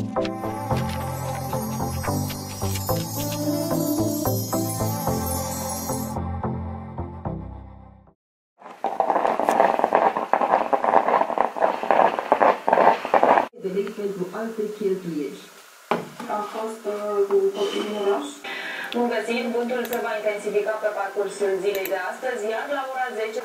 pentru alte cheltuieli. Am fost cu copiii în oraș. Bun găsit, vântul se va intensifica pe parcursul zilei de astăzi, iar la ora 10...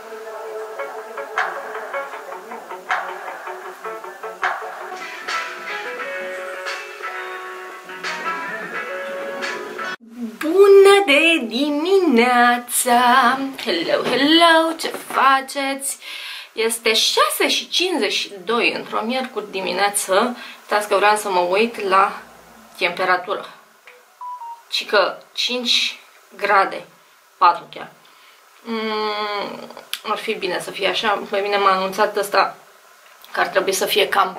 Bună de dimineața! Hello, hello! Ce faceți? Este 6:52 într-o miercuri dimineață. Uitați că vreau să mă uit la temperatură. Cică 5 grade, 4 chiar. Ar fi bine să fie așa. Pe mine m-a anunțat ăsta că ar trebui să fie cam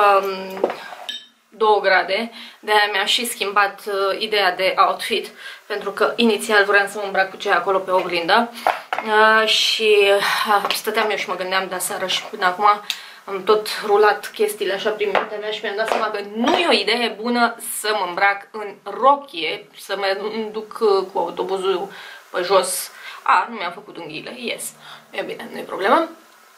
2 grade. De-aia mi-am și schimbat ideea de outfit, pentru că inițial vreau să mă îmbrac cu ce acolo pe oglindă și stăteam eu și mă gândeam de aseară și până acum am tot rulat chestiile așa prin mintea mea și mi-am dat seama că nu e o idee bună să mă îmbrac în rochie, să mă duc cu autobuzul pe jos. Nu mi-am făcut unghiile, yes, e bine, nu e problemă.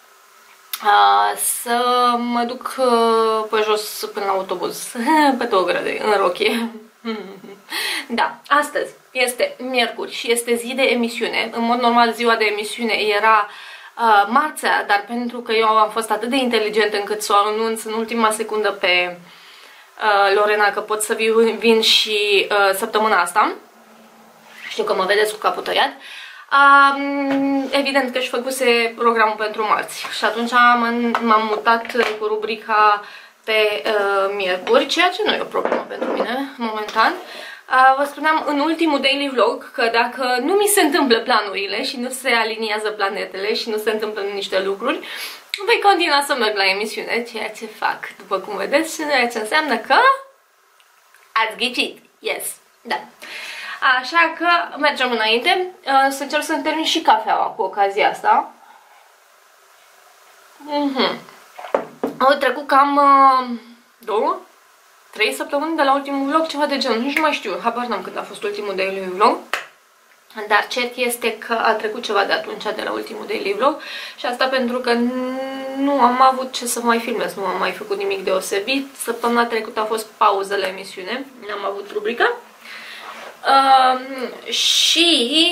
Să mă duc pe jos până la autobuz, pe 2 grade, în rochie. Da, astăzi este miercuri și este zi de emisiune. În mod normal ziua de emisiune era marțea, dar pentru că eu am fost atât de inteligentă încât să o anunț în ultima secundă pe Lorena că pot să vin și săptămâna asta. Știu că mă vedeți cu capul tăiat. Evident că își făcuse programul pentru marți și atunci m-am mutat cu rubrica pe miercuri, ceea ce nu e o problemă pentru mine momentan. Vă spuneam în ultimul daily vlog că dacă nu mi se întâmplă planurile și nu se aliniază planetele și nu se întâmplă niște lucruri, voi continua să merg la emisiune, ceea ce fac, după cum vedeți, ceea ce înseamnă că ați ghicit, yes, da. Așa că mergem înainte, să încerc să-mi termin și cafeaua cu ocazia asta. Au trecut cam 2-3 săptămâni de la ultimul vlog, ceva de genul, nici nu mai știu, habar n-am când a fost ultimul daily vlog. Dar cert este că a trecut ceva de atunci, de la ultimul daily vlog, și asta pentru că nu am avut ce să mai filmez, nu am mai făcut nimic deosebit. Săptămâna trecută a fost pauză la emisiune, n-am avut rubrica. Și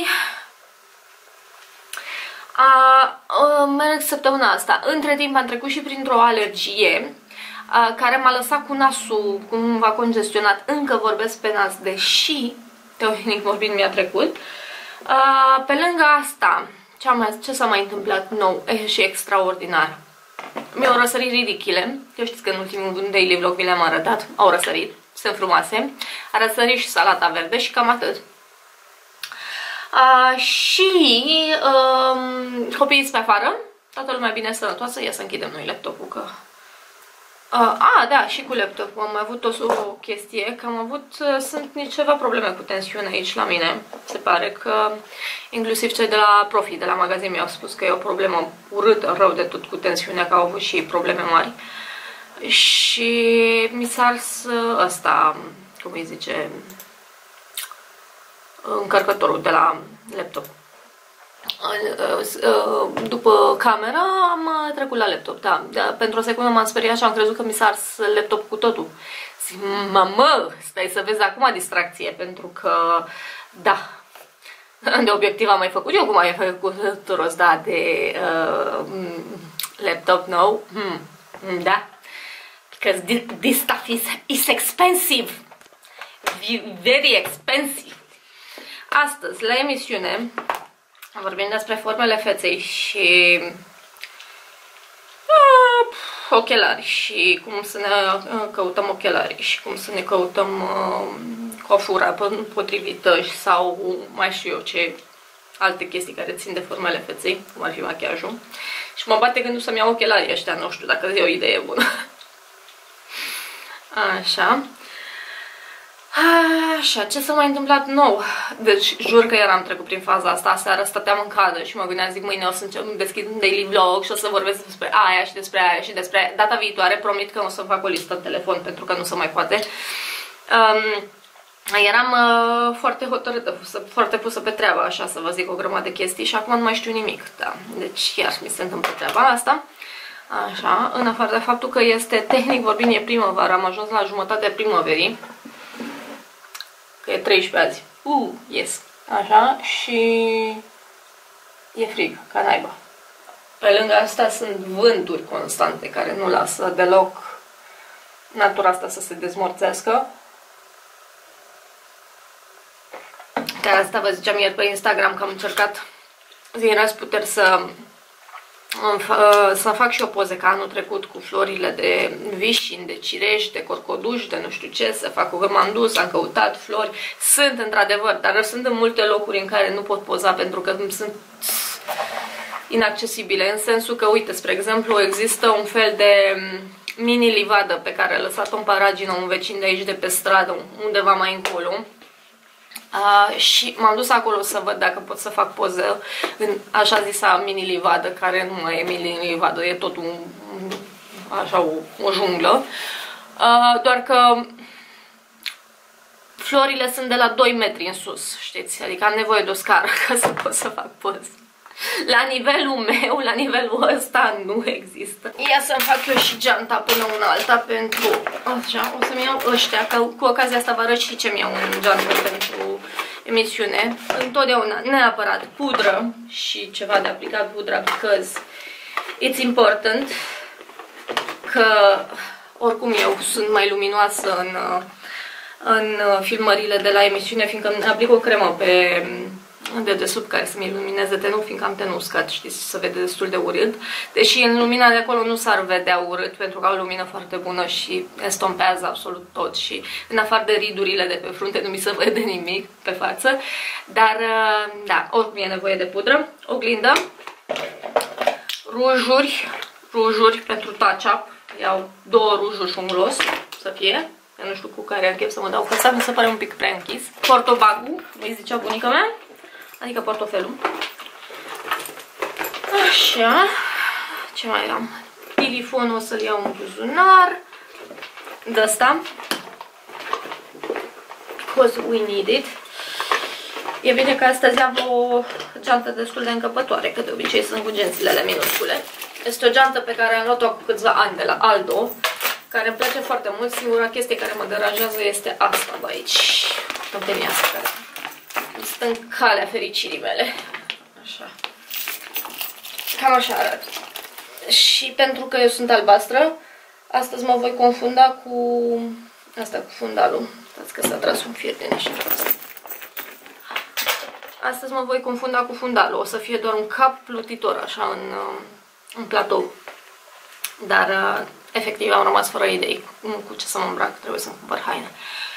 merg săptămâna asta. Între timp am trecut și printr-o alergie care m-a lăsat cu nasul cumva congestionat. Încă vorbesc pe nas, deși teoretic vorbind mi-a trecut. Pe lângă asta, ce s-a mai întâmplat nou și extraordinar? Mi-au răsărit ridichile. Eu știți că în ultimul daily vlog vi le-am arătat. Au răsărit. Sunt frumoase. A răsărit și salata verde și cam atât. Și copiii pe afară. Toată lumea bine sănătoasă. Ia să închidem noi laptopul că... da, și cu laptopul am mai avut o chestie, că am avut, sunt ceva probleme cu tensiune aici la mine. Se pare că inclusiv cei de la Profi, de la magazin, mi-au spus că e o problemă urâtă, rău de tot cu tensiunea, că au avut și probleme mari. Și mi s-a ars ăsta, cum îi zice, încărcătorul de la laptop. După camera am trecut la laptop, da. Pentru o secundă m-am speriat și am crezut că mi s-a ars laptop cu totul. Zic, mamă, stai să vezi acum distracție, pentru că, da, de obiectiv am mai făcut eu, cum ai făcut rost, da, de laptop nou, da. Because this stuff is expensive, very expensive. Astăzi, la emisiune, vorbim despre formele feței și ochelari și cum să ne căutăm ochelari și cum să ne căutăm coafura potrivită sau mai știu eu ce alte chestii care țin de formele feței, cum ar fi machiajul. Și mă bate gândul să-mi iau ochelarii ăștia, nu știu dacă e o idee bună. Așa. Așa, ce s-a mai întâmplat nou? Deci, jur că eram trecut prin faza asta, aseară stăteam în cadă și mă gândeam, zic, mâine o să deschid un daily vlog și o să vorbesc despre aia și despre aia și despre aia. Data viitoare, promit că o să fac o listă în telefon, pentru că nu se mai poate. Eram foarte hotărâtă, foarte pusă pe treaba, așa, să vă zic o grămadă de chestii și acum nu mai știu nimic, da. Deci, iar mi se întâmplă treaba asta. Așa, în afară de faptul că este, tehnic vorbind, e primăvară, am ajuns la jumătatea primăverii. Că e 13 azi. Yes. Așa, și e frig, ca naiba. Pe lângă asta sunt vânturi constante care nu lasă deloc natura asta să se dezmorțească. De asta vă ziceam ieri pe Instagram că am încercat din răzputeri să fac și o poze ca anul trecut cu florile de vișin, de cireș, de corcoduș, de nu știu ce, să fac că m-am dus, am căutat flori. Sunt într-adevăr, dar sunt în multe locuri în care nu pot poza pentru că sunt inaccesibile, în sensul că, uite, spre exemplu, există un fel de mini livadă pe care a lăsat-o în paragină un vecin de aici de pe stradă, undeva mai încolo. Și m-am dus acolo să văd dacă pot să fac poză în așa zisa mini-livadă, care nu mai e mini-livadă, e tot așa o junglă. Doar că florile sunt de la 2 metri în sus, știți? Adică am nevoie de o scară ca să pot să fac poză. La nivelul meu, la nivelul ăsta, nu există. Ia să-mi fac eu și geanta până una alta pentru... Așa, o să-mi iau ăștia, că cu ocazia asta vă arăt și ce-mi iau în geantă pentru emisiune. Întotdeauna, neapărat, pudră și ceva de aplicat pudra, because it's important, că oricum eu sunt mai luminoasă în filmările de la emisiune, fiindcă aplic o cremă pe dedesubt care să-mi ilumineze tenul, fiindcă am tenul uscat, știți, se vede destul de urât. Deși în lumina de acolo nu s-ar vedea urât, pentru că au lumină foarte bună și estompează absolut tot și în afară de ridurile de pe frunte nu mi se vede nimic pe față. Dar, da, oricum e nevoie de pudră, oglindă, rujuri pentru touch-up. Iau 2 rujuri și un glos, să fie. Eu nu știu cu care închep să mă dau, că asta mi se pare un pic prea închis. Portobagul, îi zicea bunica mea, adică portofelul. Așa, ce mai am? Telefonul o să-l iau în buzunar. De asta. Because we need it. E bine că astăzi am o geantă destul de încăpătoare, că de obicei sunt cu gențile alea minuscule. Este o geantă pe care am luat-o cu câțiva ani de la Aldo, care îmi place foarte mult. Singura chestie care mă deranjează este asta de aici. Tăpenia asta care stă în calea fericirii mele. Așa. Cam așa arată. Și pentru că eu sunt albastră, astăzi mă voi confunda cu asta, cu fundalul. Uitați că s-a tras un fir de niște asta. Astăzi mă voi confunda cu fundalul. O să fie doar un cap plutitor, așa, în platou. Dar, efectiv, am rămas fără idei cu ce să mă îmbrac. Trebuie să-mi cumpăr haine.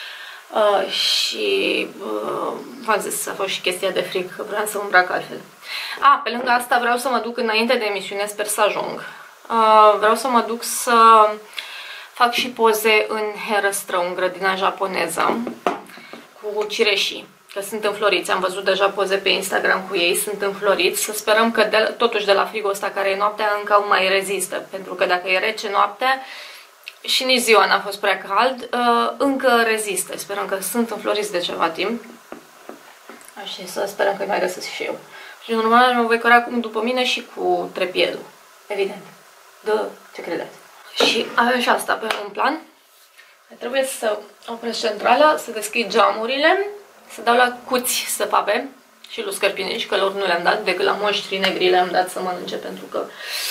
Și v-am zis, a fost și chestia de frig, că vreau să mă îmbrac altfel. Pe lângă asta vreau să mă duc înainte de emisiune, sper să ajung. Vreau să mă duc să fac și poze în herăstrău, în grădina japoneză, cu cireșii, că sunt înfloriți. Am văzut deja poze pe Instagram cu ei, sunt înfloriți. Să sperăm că totuși de la frigul ăsta care e noaptea încă mai rezistă, pentru că dacă e rece noaptea și nici ziua n-a fost prea cald, încă rezistă. Sperăm că sunt înfloriți de ceva timp. Și să sperăm că îi mai găsesc și eu. Și normal mă voi căra după mine și cu trepiedul, evident. Ce credeți? Și avem și asta pe un plan. Trebuie să opresc centrala, să deschid geamurile, să dau la cuți săpape și lui scărpinici, că lor nu le-am dat, decât la moștrii negri le-am dat să mănânce, pentru că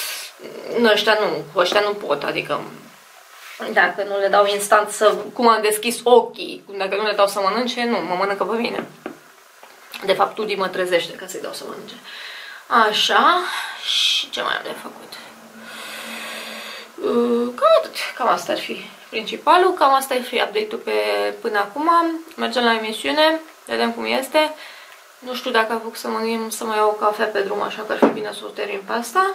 ăștia nu pot, adică dacă nu le dau instant cum am deschis ochii, dacă nu le dau să mănânce, nu, mă mănâncă pe mine. De fapt, Tudi mă trezește ca să-i dau să mănânce. Așa, și ce mai am de făcut? Cam asta ar fi principalul, cam asta e free update-ul până acum. Mergem la emisiune, vedem cum este. Nu știu dacă apuc să mă iau o cafea pe drum, așa că ar fi bine să o termin pe asta.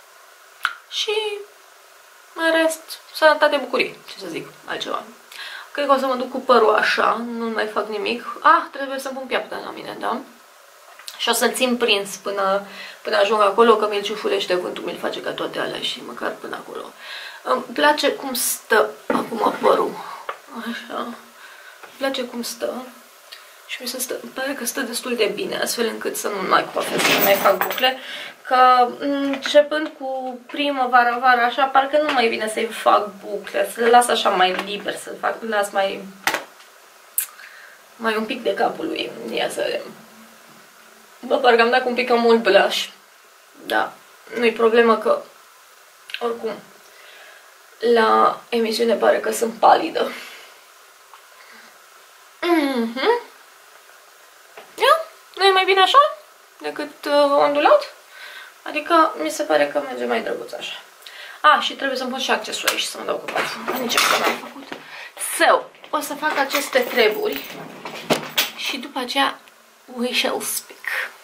Și în rest, sănătate, bucurie, ce să zic, altceva. Cred că o să mă duc cu părul așa, nu mai fac nimic. Trebuie să pun piapta la mine, da? Și o să-l țin prins până ajung acolo, că mi-l ciufulește vântul, mi-l face ca toate alea și măcar până acolo. Îmi place cum stă acum părul. Așa. Îmi place cum stă. Și îmi pare că stă destul de bine, astfel încât să nu mai coafez, să nu mai fac bucle. Că începând cu primăvara, vara, așa, parcă nu mai bine să-i fac bucle, să le las așa mai liber, să las mai un pic de capul lui. Ia să vedem. Bă, parcă am dat un pic cam mult blush. Da, nu-i problemă că, oricum, la emisiune pare că sunt palidă. Nu e mai bine așa decât ondulat? Adică mi se pare că merge mai drăguț așa. Și trebuie să-mi pun și accesorii și să mă dau cu parfum. Nici ce n-am făcut. O să fac aceste treburi și după aceea we shall speak.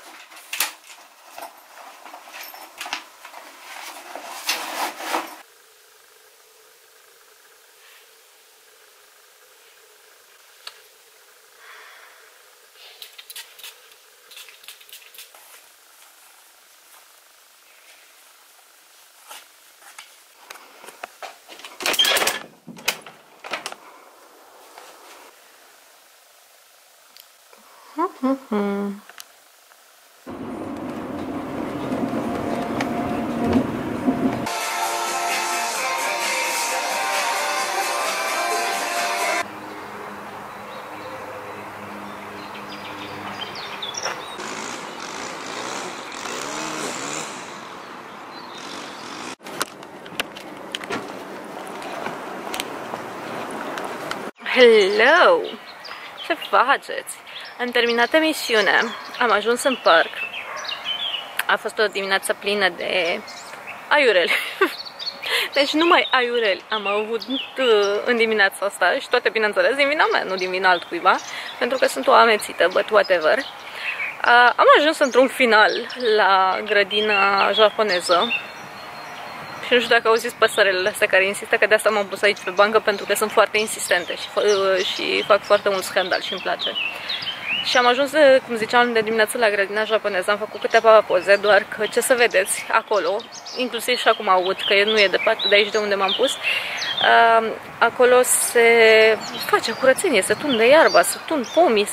Hello! Ce faceți? Am terminat emisiunea, am ajuns în parc. A fost o dimineață plină de aiureli. Deci numai aiureli am avut în dimineața asta și toate, bineînțeles, din vina mea, nu din vina altcuiva, pentru că sunt o amețită, but whatever. Am ajuns într-un final la grădina japoneză. Și nu știu dacă auziți păsările astea care insistă, că de asta m-am pus aici pe bancă, pentru că sunt foarte insistente și fac foarte mult scandal și îmi place. Și am ajuns, cum ziceam, de dimineață la grădina japoneză, am făcut câteva poze, doar că ce să vedeți acolo, inclusiv și acum aud că nu e departe de aici de unde m-am pus, acolo se face curățenie, se tunde iarba, se tund pomii,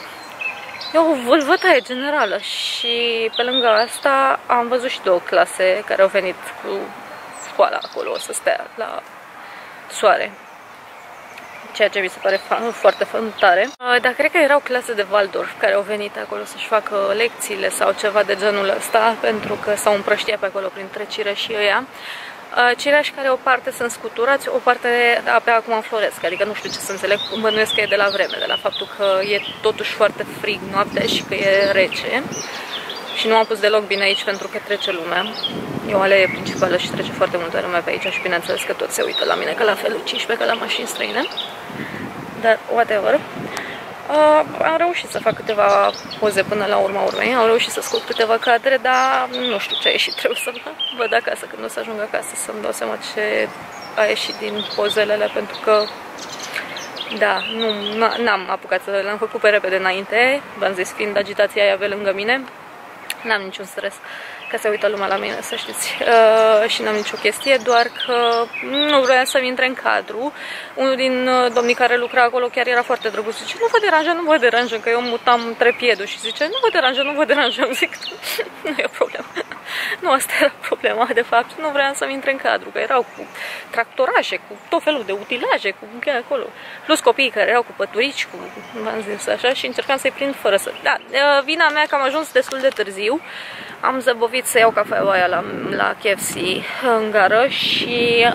e o vâlvătaie generală. Și pe lângă asta am văzut și două clase care au venit cu școala acolo să stea la soare, ceea ce mi se pare foarte tare. Dar cred că erau clase de Waldorf care au venit acolo să-și facă lecțiile sau ceva de genul ăsta, pentru că s-au împrăștiat pe acolo printre cireși ăia. Cireși care o parte sunt scuturați, o parte abia acum înfloresc, adică nu știu ce să înțeleg, bănuiesc că e de la vreme, de la faptul că e totuși foarte frig noaptea și că e rece. Și nu am pus deloc bine aici pentru că trece lumea. E o alee principală și trece foarte multă lume pe aici și bineînțeles că toți se uită la mine, că la fel uciși pe ca la mașini străine. Dar whatever. Am reușit să fac câteva poze până la urma urmei, am reușit să scot câteva cadre, dar nu știu ce a ieșit, trebuie să văd acasă, când o să ajung acasă să-mi dau seama ce a ieșit din pozele, pentru că da, n-am apucat să le-am făcut pe repede înainte, v-am zis, fiind agitația aia pe lângă mine, n-am niciun stres că se uită lumea la mine, să știți, și n-am nicio chestie, doar că nu vreau să-mi intre în cadru. Unul din domnii care lucra acolo chiar era foarte drăguț, zice, nu vă deranjăm, că eu mutam trepiedul și zice, nu vă deranjăm, zic, nu e o problemă. Nu, asta era problema, de fapt, nu vreau să-mi intre în cadru, că erau cu tractorașe, cu tot felul de utilaje, cu acolo, plus copiii care erau cu păturici, cu, v-am zis așa, și încercam să-i prind fără să... Da, vina mea că am ajuns destul de târziu. Am zăbovit să iau cafeaua aia la KFC în gară și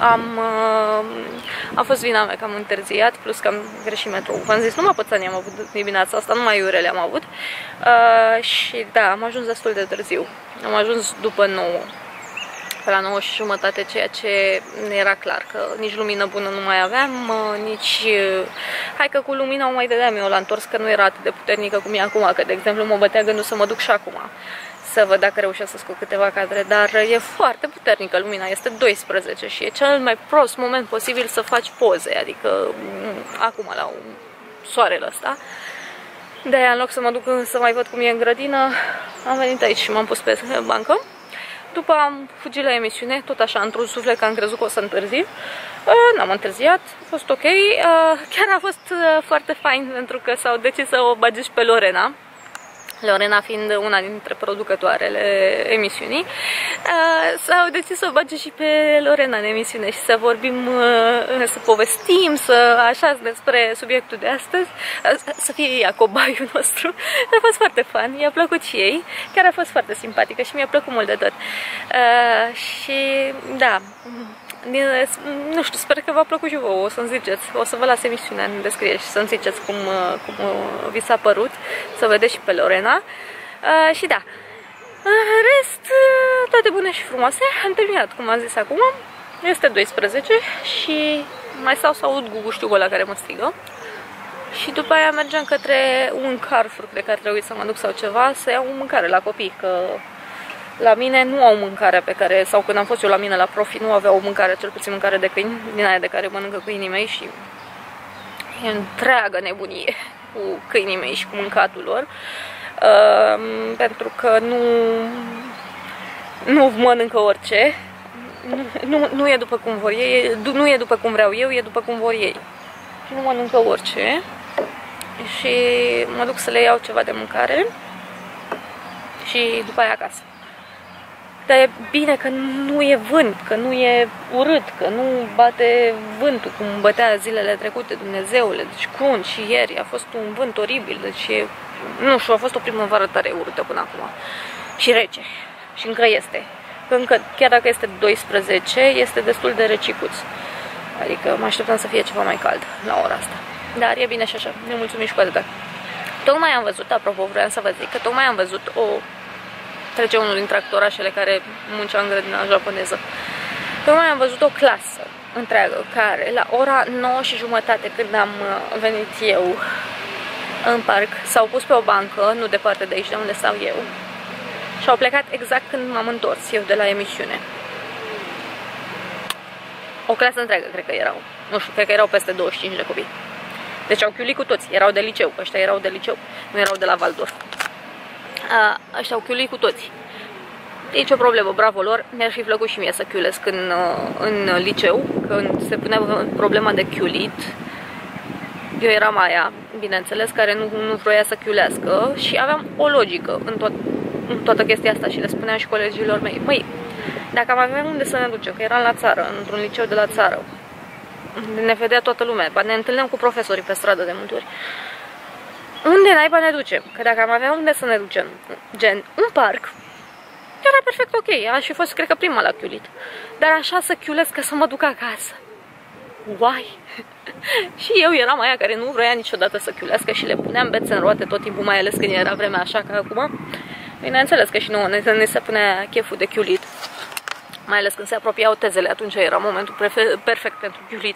a fost vina mea că am întârziat, plus că am greșit metrou. V-am zis, numai pățăni am avut dimineața asta, numai iurele am avut. Și da, am ajuns destul de târziu. Am ajuns după 9, pe la 9 și jumătate, ceea ce era clar că nici lumină bună nu mai aveam, nici... Hai că cu lumina o mai dădeam eu la întors, că nu era atât de puternică cum e acum, că de exemplu mă bătea gândul să mă duc și acum să văd dacă reușesc să scot câteva cadre, dar e foarte puternică lumina, este 12 și e cel mai prost moment posibil să faci poze, adică acum la soarele ăsta. De-aia, în loc să mă duc să mai văd cum e în grădină, am venit aici și m-am pus pe bancă. După am fugit la emisiune, tot așa, într-un suflet, că am crezut că o să întârzi. N-am întârziat, a fost ok. Chiar a fost foarte fain, pentru că s-au decis să o bage și pe Lorena. Lorena fiind una dintre producătoarele emisiunii, s-au decis să o bage și pe Lorena în emisiune și să vorbim, să povestim, așa despre subiectul de astăzi, să fie ea cobaiul nostru. A fost foarte fun, i-a plăcut și ei, chiar a fost foarte simpatică și mi-a plăcut mult de tot. Și da, nu știu, sper că v-a plăcut și vouă, o să-mi ziceți, o să vă las emisiunea în descriere și să-mi ziceți cum vi s-a părut, să vedeți și pe Lorena. Și da, în rest, toate bune și frumoase, am terminat, cum am zis acum, este 12 și mai stau să aud guguștiul ăla care mă strigă. Și după aia mergem către un Carrefour de care trebuie să mă duc sau ceva, să iau mâncare la copii, că la mine nu au mâncare pe care, sau când am fost eu la mine la profi, nu aveau mâncare, cel puțin mâncare de câini, din aia de care mănâncă câinii mei și e întreagă nebunie cu câinii mei și cu mâncatul lor, pentru că nu mănâncă orice, nu e după cum vor ei, nu e după cum vreau eu, e după cum vor ei. Și nu mănâncă orice și mă duc să le iau ceva de mâncare și după aia acasă. Dar e bine că nu e vânt, că nu e urât, că nu bate vântul cum bătea zilele trecute, Dumnezeule, deci crun și ieri a fost un vânt oribil, deci nu știu, a fost o primăvară tare urâtă până acum și rece și încă este, că încă, chiar dacă este 12, este destul de recicuț, adică mă așteptam să fie ceva mai cald la ora asta, dar e bine și așa, ne mulțumim și cu atâta. Tocmai am văzut, apropo, vreau să vă zic că tocmai am văzut trece unul din tractorașele care muncea în grădina japoneză. Tocmai am văzut o clasă întreagă care la ora 9:30, când am venit eu în parc, s-au pus pe o bancă, nu departe de aici de unde stau eu, și au plecat exact când m-am întors eu de la emisiune. O clasă întreagă, cred că erau. Nu știu, cred că erau peste 25 de copii. Deci au chiulit cu toți, erau de liceu, ăștia erau de liceu, nu erau de la Waldorf. Ăștia au chiulit cu toți. Nici o problemă, bravo lor. Mi-ar fi plăcut și mie să chiulesc în liceu, când se punea problema de chiulit. Eu eram aia, bineînțeles, care nu vroia să chiulească și aveam o logică în toată chestia asta și le spuneam și colegilor mei. Măi, dacă am avea unde să ne ducem, că eram la țară, într-un liceu de la țară, ne vedea toată lumea, ne întâlneam cu profesorii pe stradă de multe ori. Unde naiba ne ducem? Că dacă am avea unde să ne ducem, gen un parc, era perfect ok. Aș fi fost, cred că, prima la chiulit. Dar așa să chiulesc ca să mă duc acasă. Uai! Și eu eram aia care nu vroia niciodată să chiulească și le puneam bețe în roate tot timpul, mai ales când era vremea așa ca acum. Bineînțeles că și nouă ne se punea cheful de chiulit. Mai ales când se apropiau tezele, atunci era momentul perfect pentru chiulit.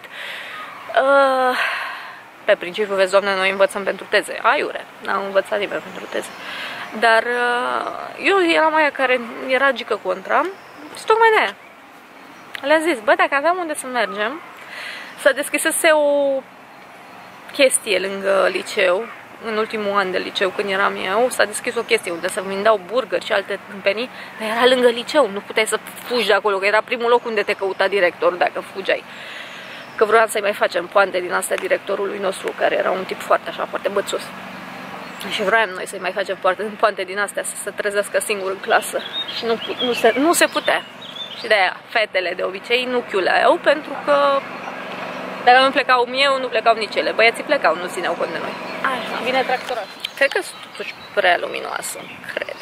Pe principiu, vezi, Doamne, noi învățăm pentru teze. Aiure, n-am învățat nimeni pentru teze. Dar eu eram aia care era gică contra și tocmai de aia. Le-am zis, bă, dacă aveam unde să mergem, să deschisese o chestie lângă liceu, în ultimul an de liceu, când eram eu, s-a deschis o chestie unde să vindeau burgeri și alte tâmpenii, dar era lângă liceu, nu puteai să fugi de acolo, că era primul loc unde te căuta directorul dacă fugeai. Că vroiam să-i mai facem poante din astea directorului nostru, care era un tip foarte așa, foarte bățos. Și vroiam noi să-i mai facem poante din astea, să se trezească singur în clasă. Și nu se putea. Și de-aia fetele de obicei nu chiuleau, pentru că dacă nu plecau eu, nu plecau nici ele. Băieții plecau, nu țineau cont de noi. Așa, vine tractorașul. Cred că sunt totuși prea luminoasă, cred.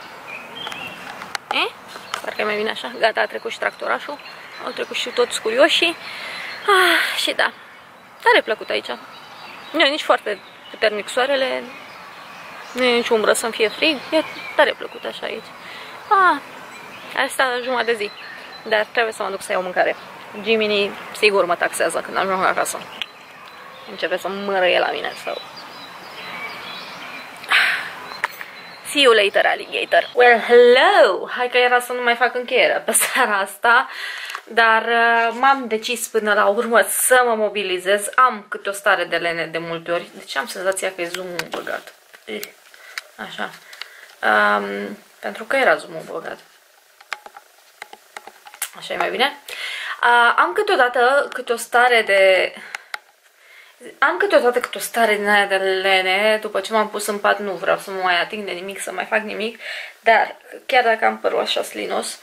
Parcă mai vine așa. Gata, a trecut și tractorașul. Au trecut și toți curioșii. Și da, tare plăcut aici. Nu e nici foarte puternic soarele, nu e nici umbră să-mi fie frig, e tare plăcut așa aici. Asta jumătate de zi, dar trebuie să mă duc să iau mâncare. Jiminy sigur mă taxează când ajung acasă. Începe să mărăie la mine sau... See you later, alligator. Well, hello! Hai că era să nu mai fac încheiere pe seara asta, dar m-am decis până la urmă să mă mobilizez. Am câte o stare de lene de multe ori, deci am senzația că e zoom-ul băgat. Așa. Pentru că era zoom-ul băgat. Așa e mai bine. Am câteodată câte o stare de... din aia de lene. După ce m-am pus în pat nu vreau să mă mai ating de nimic, să mai fac nimic. Dar chiar dacă am părul așa slinos,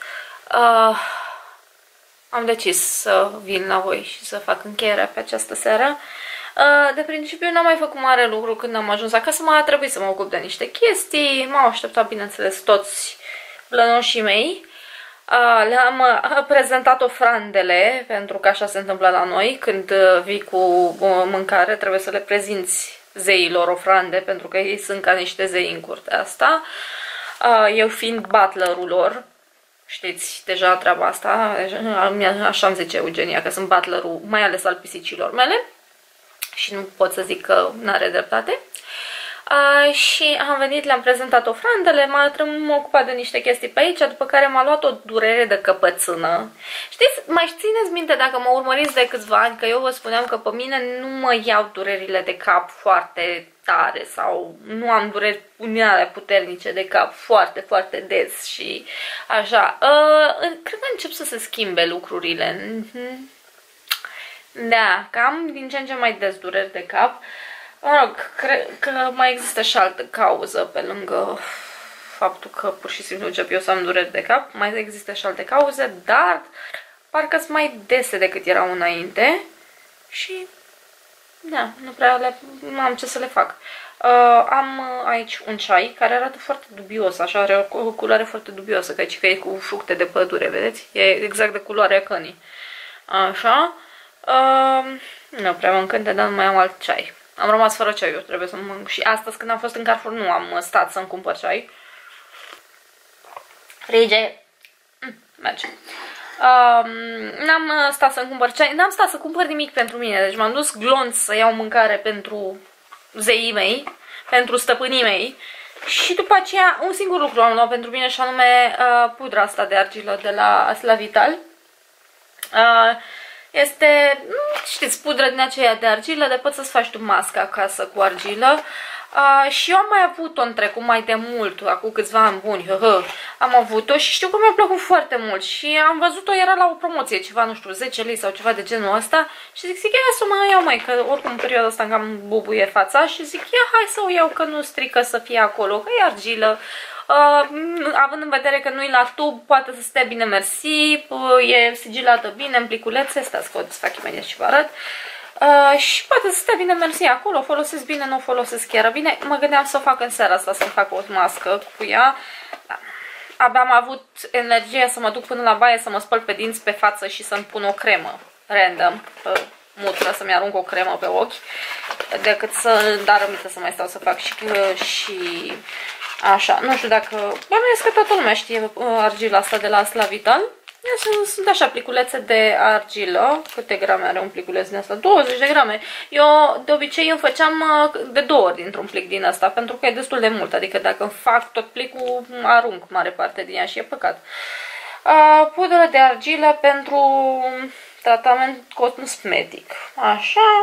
am decis să vin la voi și să fac încheierea pe această seară. De principiu n-am mai făcut mare lucru când am ajuns acasă. M-a trebuit să mă ocup de niște chestii. M-au așteptat, bineînțeles, toți blănoșii mei. Le-am prezentat ofrandele, pentru că așa se întâmplă la noi. Când vii cu mâncare, trebuie să le prezinți zeilor ofrande, pentru că ei sunt ca niște zei în curtea asta. Eu fiind butlerul lor, știți deja treaba asta, așa îmi zice Eugenia, că sunt butlerul, mai ales al pisicilor mele. Și nu pot să zic că n-are dreptate. Și am venit, le-am prezentat ofrandele, m-am ocupat de niște chestii pe aici, după care m-a luat o durere de căpățână. Știți, mai țineți minte dacă mă urmăriți de câțiva ani, că eu vă spuneam că pe mine nu mă iau durerile de cap foarte tare sau nu am dureri puternice de cap foarte, foarte des și așa. Cred că încep să se schimbe lucrurile. Da, cam din ce în ce mai des dureri de cap. Mă rog, cred că mai există și altă cauză pe lângă faptul că pur și simplu încep eu să am dureri de cap. Mai există și alte cauze, dar parcă sunt mai dese decât erau înainte și da, nu prea am ce să le fac. Am aici un ceai care arată foarte dubios, așa, are o culoare foarte dubioasă, că e cu fructe de pădure, vedeți? E exact de culoarea cănii. Așa. Nu prea mă încântă, dar nu mai am alt ceai. Am rămas fără ceai, eu trebuie să mănânc. Și astăzi când am fost în Carrefour nu am stat să-mi cumpăr ceai. Frige. Merge. N-am stat să-mi cumpăr ceai, n-am stat să cumpăr nimic pentru mine. Deci m-am dus glonț să iau mâncare pentru zeii mei, pentru stăpânii mei. Și după aceea un singur lucru am luat pentru mine și anume pudra asta de argilă de la Slavital. Este, știți, pudră din aceea de argilă, de poți să-ți faci tu mască acasă cu argilă. Și eu am mai avut-o în trecut mai de mult, acum câțiva ani buni, am avut-o și știu că mi-a plăcut foarte mult și am văzut-o, era la o promoție, ceva, nu știu, 10 lei sau ceva de genul ăsta și zic, ia să mă iau, mai, că oricum în perioada asta cam bubuie fața și zic, ia, hai să o iau, că nu strică să fie acolo, că e argilă. Având în vedere că nu e la tub, poate să stea bine, mersi, e sigilată bine în pliculețe, stați că o desfac imediat și vă arăt. Și poate să stea bine, mersi acolo, o folosesc bine, nu o folosesc chiar bine. Mă gândeam să o fac în seara asta, să-mi fac o mască cu ea. Abia am avut energie să mă duc până la baie, să mă spăl pe dinți, pe față și să-mi pun o cremă random, mutră, să-mi arunc o cremă pe ochi, decât să dar aminte să mai stau să fac și așa, nu știu dacă... Bănuiesc că toată lumea știe argila asta de la Slavital. Sunt așa pliculețe de argilă. Câte grame are un pliculeț din asta? 20 de grame. Eu de obicei îmi făceam de 2 ori dintr-un plic din asta, pentru că e destul de mult. Adică dacă îmi fac tot plicul, arunc mare parte din ea și e păcat. Pudră de argilă pentru tratament cosmetic. Așa.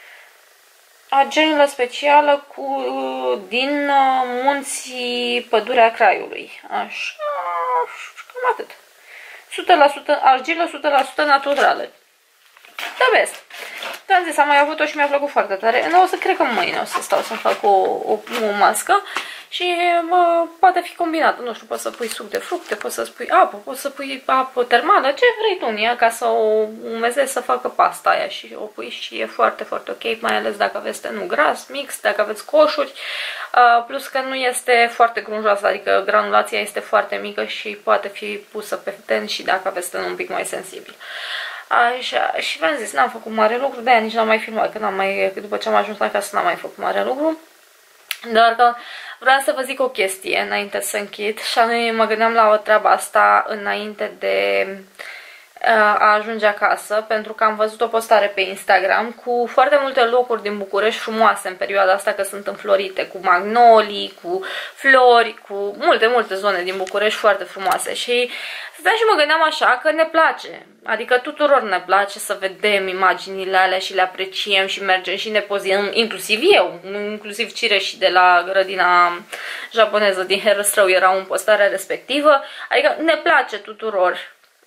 Agenilă specială din munții Pădurea Craiului. Așa, cam atât. 100% argilă, 100% naturală. Da, best. Am zis, am mai avut-o și mi-a plăcut foarte tare. O să, cred că mâine o să stau să fac o mască și poate fi combinată. Nu știu, poți să pui suc de fructe, poți să pui apă, poți să pui apă termală, ce vrei tu în ea, ca să o umezezi, să facă pasta aia și o pui și e foarte, foarte ok, mai ales dacă aveți tenul gras, mix, dacă aveți coșuri, plus că nu este foarte grunjoasă, adică granulația este foarte mică și poate fi pusă pe ten și dacă aveți tenul un pic mai sensibil. Așa, și v-am zis, n-am făcut mare lucru, de-aia nici n-am mai filmat, că după ce am ajuns acasă n-am mai făcut mare lucru. Doar că vreau să vă zic o chestie înainte să închid și anume mă gândeam la o treabă asta înainte de a ajunge acasă, pentru că am văzut o postare pe Instagram cu foarte multe locuri din București frumoase în perioada asta, că sunt înflorite, cu magnolii, cu flori, cu multe zone din București foarte frumoase. Și stăteam și mă gândeam așa că ne place, adică tuturor ne place să vedem imaginile alea și le apreciem și mergem și ne pozăm, inclusiv eu, inclusiv Cireșii de la grădina japoneză din Herăstrău erau în postarea respectivă, adică ne place tuturor.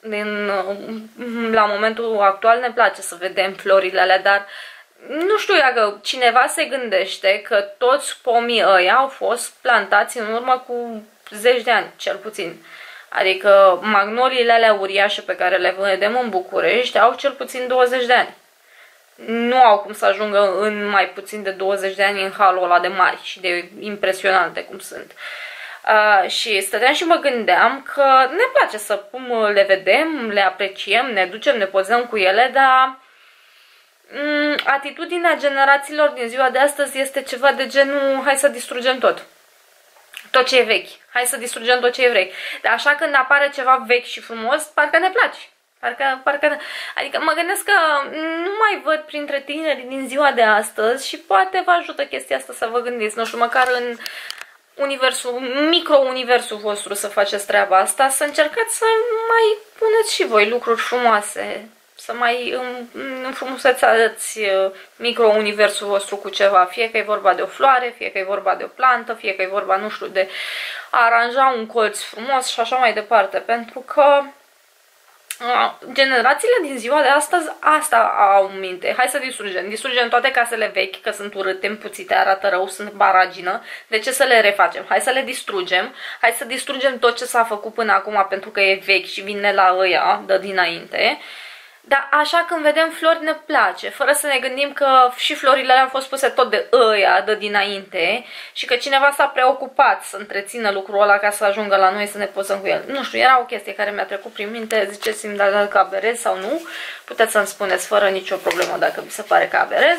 La momentul actual ne place să vedem florile alea, dar nu știu dacă cineva se gândește că toți pomii ăia au fost plantați în urmă cu 10 de ani, cel puțin. Adică magnoliile alea uriașe pe care le vedem în București au cel puțin 20 de ani. Nu au cum să ajungă în mai puțin de 20 de ani în halul ăla de mari și de impresionante cum sunt. Și stăteam și mă gândeam că ne place să le vedem, le apreciem, ne ducem, ne pozăm cu ele, dar atitudinea generațiilor din ziua de astăzi este ceva de genul hai să distrugem tot ce e vechi, hai să distrugem tot ce e vechi. Dar așa când apare ceva vechi și frumos, parcă ne place. Adică mă gândesc că nu mai văd printre tinerii din ziua de astăzi și poate vă ajută chestia asta să vă gândiți, nu știu, măcar în micro-universul vostru să faceți treaba asta, să încercați să mai puneți și voi lucruri frumoase, să mai înfrumusețați micro-universul vostru cu ceva, fie că e vorba de o floare, fie că e vorba de o plantă, fie că e vorba, nu știu, de a aranja un colț frumos și așa mai departe, pentru că generațiile din ziua de astăzi asta au în minte. Hai să distrugem toate casele vechi, că sunt urâte, împuțite, arată rău, sunt baragină. De ce să le refacem? Hai să le distrugem. Hai să distrugem tot ce s-a făcut până acum pentru că e vechi și vine la ăia de dinainte. Dar așa când vedem flori ne place, fără să ne gândim că și florile alea au fost puse tot de ăia de dinainte și că cineva s-a preocupat să întrețină lucrul ăla ca să ajungă la noi să ne pozăm cu el. Nu știu, era o chestie care mi-a trecut prin minte, ziceți-mi dacă aberez sau nu, puteți să-mi spuneți fără nicio problemă dacă vi se pare că aberez.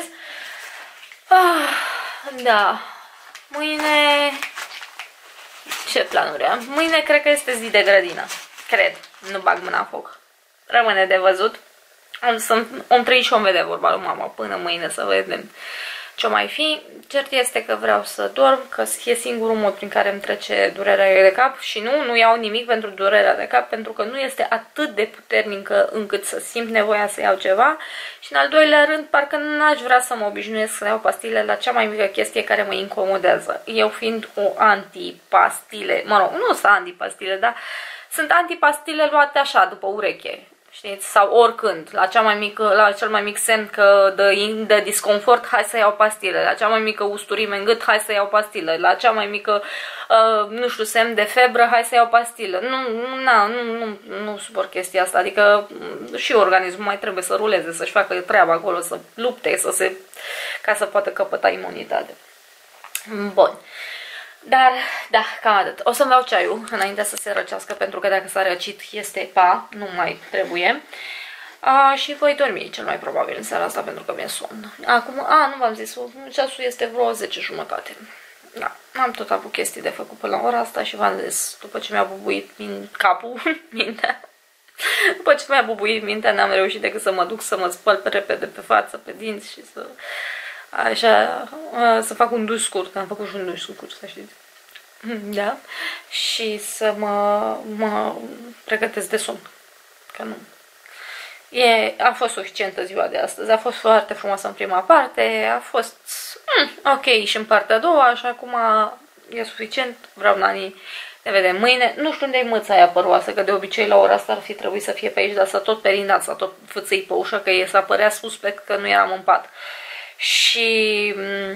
Da, mâine... Ce planuri am? Mâine cred că este zi de grădină, cred, nu bag mâna în foc. Rămâne de văzut. Om trăi și om vede, vorba lui mama, până mâine să vedem ce mai fi. Cert este că vreau să dorm, că e singurul mod prin care îmi trece durerea de cap și nu iau nimic pentru durerea de cap, pentru că nu este atât de puternică încât să simt nevoia să iau ceva și în al doilea rând parcă n-aș vrea să mă obișnuiesc să iau pastile la cea mai mică chestie care mă incomodează. Eu fiind o anti-pastile, mă rog, nu sunt anti-pastile, dar sunt antipastile luate așa, după ureche, știți? Sau oricând, la cel mai mic semn că de disconfort, hai să iau pastile, la cea mai mică usturime în gât, hai să iau pastile, la cea mai mică, nu știu, semn de febră, hai să iau pastile. Nu suport chestia asta, adică și organismul mai trebuie să ruleze, să-și facă treaba acolo, să lupte, ca să poată căpăta imunitate. Bun. Dar, da, cam atât. O să-mi beau ceaiul înainte să se răcească, pentru că dacă s-a răcit este nu mai trebuie. Și voi dormi cel mai probabil în seara asta, pentru că mi-e somn. Acum, nu v-am zis, ceasul este vreo 10:30. Da, am tot avut chestii de făcut până la ora asta și v-am zis, după ce mi-a bubuit mintea, după ce mi-a bubuit mintea, n-am reușit decât să mă duc să mă spăl repede pe față, pe dinți și să... Așa, să fac un duș scurt, am făcut și un duș scurt, să știți. Da? Și să mă pregătesc de somn. Că nu. A fost suficientă ziua de astăzi, a fost foarte frumoasă în prima parte, a fost ok și în partea a doua, și acum e suficient, vreau Nani, ne vedem mâine. Nu știu unde e mâța aia păroasă, că de obicei la ora asta ar fi trebuit să fie pe aici, dar s-a tot perindat, s-a tot fâțâit pe ușă, că s-a părea suspect că nu eram în pat. Și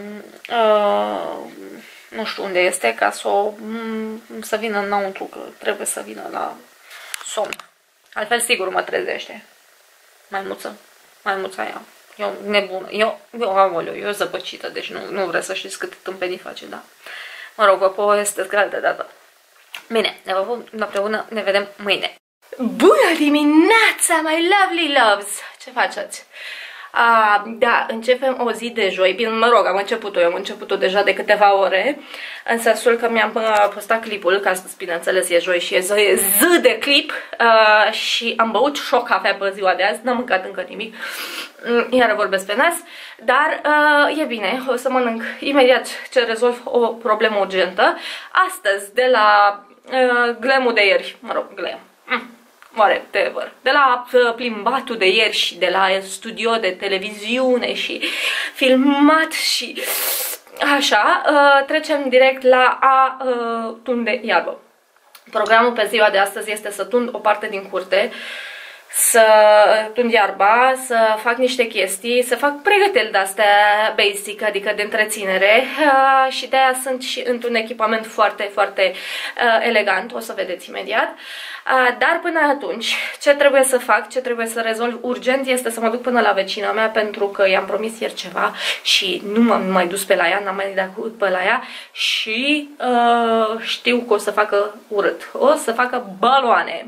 nu știu unde este, ca să vină înăuntru, că trebuie să vină la somn. Altfel sigur mă trezește. Maimuța aia. Eu nebună. Eu zăpăcită, deci nu vreau să știți cât tâmpenii face, da. Mă rog, vă povestesc altă dată. Bine, ne vedem mâine. Bună dimineața, my lovely loves! Ce faceți? Da, începem o zi de joi. Bine, mă rog, am început-o deja de câteva ore, în sensul că mi-am postat clipul, că astăzi, bineînțeles, e joi și e zi de clip, și am băut și o cafea pe ziua de azi, n-am mâncat încă nimic, iară vorbesc pe nas, dar e bine, o să mănânc imediat ce rezolv o problemă urgentă. Astăzi, de la glamul de ieri, mă rog, glam, whatever, de la plimbatul de ieri și de la studio de televiziune și filmat și așa, trecem direct la a tunde iarbă. Programul pe ziua de astăzi este să tund o parte din curte, să tund iarba, să fac niște chestii, să fac pregăteli de-astea basic, adică de întreținere, și de-aia sunt și într-un echipament foarte, foarte elegant, o să vedeți imediat. Dar până atunci, ce trebuie să fac, ce trebuie să rezolv urgent este să mă duc până la vecina mea, pentru că i-am promis ieri ceva și nu m-am mai dus pe la ea, n-am mai dat pe la ea și știu că o să facă urât, o să facă baloane.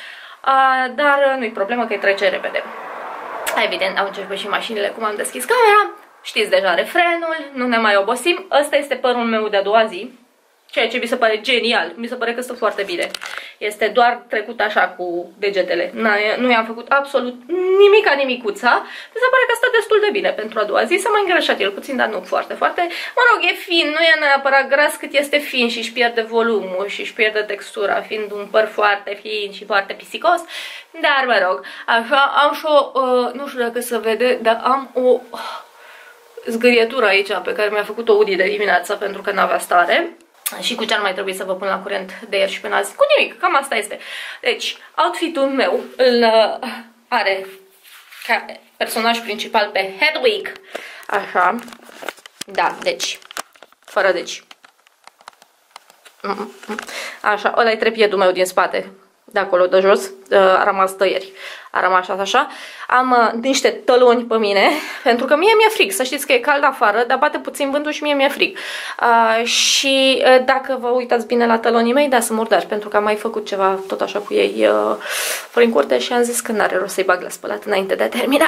Dar nu-i problemă că îi trece repede. Evident, au început și mașinile, cum am deschis camera. Știți deja refrenul, nu ne mai obosim. Ăsta este părul meu de a doua zi, ceea ce mi se pare genial. Mi se pare că stă foarte bine. Este doar trecut așa cu degetele. Nu i-am făcut absolut nimicuța. Mi se pare că stă destul de bine pentru a doua zi. S-a mai îngrășat el puțin, dar nu foarte, foarte. Mă rog, e fin, nu e neapărat gras cât este fin și își pierde volumul și își pierde textura, fiind un păr foarte fin și foarte pisicos. Dar, mă rog, așa, am și o, nu știu dacă se vede, dar am o zgârietură aici pe care mi-a făcut-o Udi de dimineață pentru că n-avea stare. Și cu ce ar mai trebui să vă pun la curent de ieri și până azi? Cu nimic, cam asta este. Deci, outfit-ul meu îl are ca personaj principal pe Hedwig. Așa. Da, deci. Fără deci. Așa, ăla e trepiedul meu din spate. De acolo, de jos, a rămas tăieri. A rămas așa. Am niște tăloni pe mine, pentru că mie mi-e frig. Să știți că e cald afară, dar bate puțin vântul și mie mi-e frig. Și dacă vă uitați bine la tălonii mei, da, sunt murdari, pentru că am mai făcut ceva tot așa cu ei prin curte și am zis că n-are rost să-i bag la spălat înainte de a termina.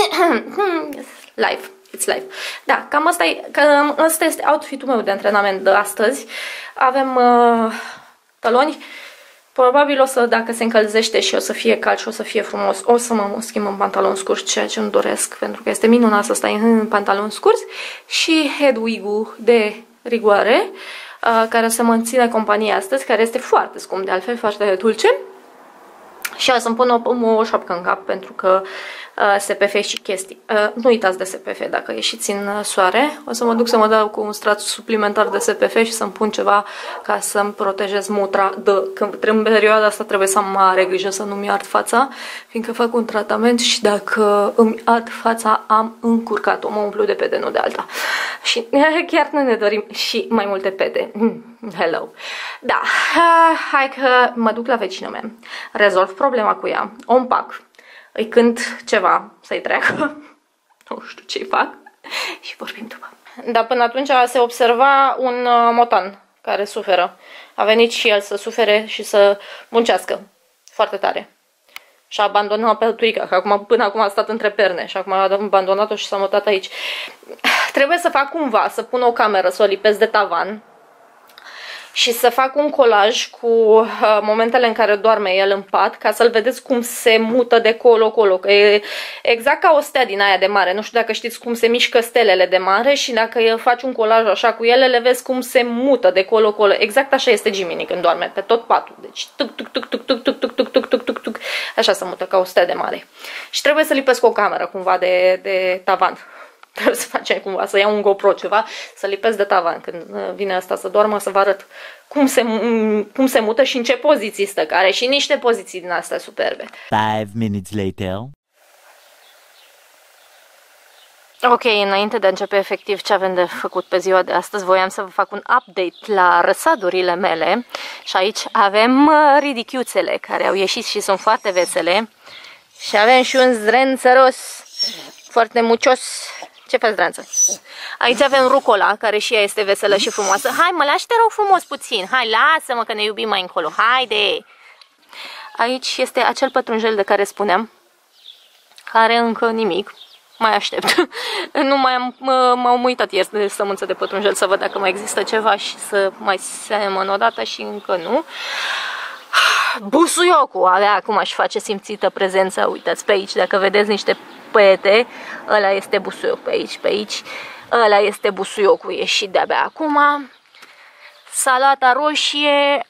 Live. It's live. Da, cam asta este outfit-ul meu de antrenament de astăzi. Avem tăloni. Probabil o să, dacă se încălzește și o să fie cald și o să fie frumos, o să mă schimb în pantaloni scurți, ceea ce îmi doresc, pentru că este minunat să stai în pantaloni scurți. Și Hedwig-ul de rigoare, care o să mă ține companie astăzi, care este foarte scump, de altfel, foarte dulce. Și o să-mi pun o șapcă în cap, pentru că SPF și chestii. Nu uitați de SPF dacă ieșiți în soare. O să mă duc să mă dau cu un strat suplimentar de SPF și să-mi pun ceva ca să-mi protejez mutra. În perioada asta trebuie să am mare grijă să nu-mi ard fața, fiindcă fac un tratament și dacă îmi ard fața am încurcat-o. Mă umplu de pete, nu de alta. Și chiar nu ne dorim și mai multe pete. Hello. Da, hai că mă duc la vecina mea. Rezolv problema cu ea. O împac. Îi cânt ceva să-i treacă. Nu știu ce-i fac. Și vorbim după. Dar până atunci se observa un motan care suferă. A venit și el să sufere și să muncească. Foarte tare. Și a abandonat pe Turica, că acum, până acum a stat între perne. Și acum a abandonat-o și s-a mutat aici. Trebuie să fac cumva, să pun o cameră, să o lipesc de tavan. Și să fac un colaj cu momentele în care doarme el în pat, ca să-l vedeți cum se mută de colo-colo. Că e exact ca o stea din aia de mare. Nu știu dacă știți cum se mișcă stelele de mare și dacă faci un colaj așa cu ele, le vezi cum se mută de colo-colo. Exact așa este Jiminy când doarme, pe tot patul. Deci tuc, tuc, tuc, tuc, tuc, tuc, tuc, tuc, tuc, tuc, tuc, tuc. Așa se mută ca o stea de mare. Și trebuie să lipesc o cameră cumva de tavan. Trebuie să facem cumva, să iau un GoPro ceva, să lipesc de tavan când vine asta să doarmă, să vă arăt cum se mută și în ce poziții stă, care și niște poziții din astea superbe. 5 minutes later. Ok, înainte de a începe efectiv ce avem de făcut pe ziua de astăzi, voiam să vă fac un update la răsadurile mele și aici avem ridichiuțele care au ieșit și sunt foarte vesele și avem și un zdrențăros foarte mucios. Ce faci, Dranță? Aici avem rucola, care și ea este veselă și frumoasă. Hai, mă lași, te rog frumos puțin. Hai, lasă-mă că ne iubim mai încolo. Haide! Aici este acel pătrunjel de care spuneam, care încă nimic. mai aștept. Nu mai am, m-am uitat ieri de sămânță de pătrunjel să văd dacă mai există ceva și să mai semăn o dată și încă nu. Busuiocul, alea acum aș face simțită prezența, uitați pe aici, dacă vedeți niște pete, ăla este busuioc, pe aici, ăla este busuiocul ieșit de-abia acum. Salata roșie,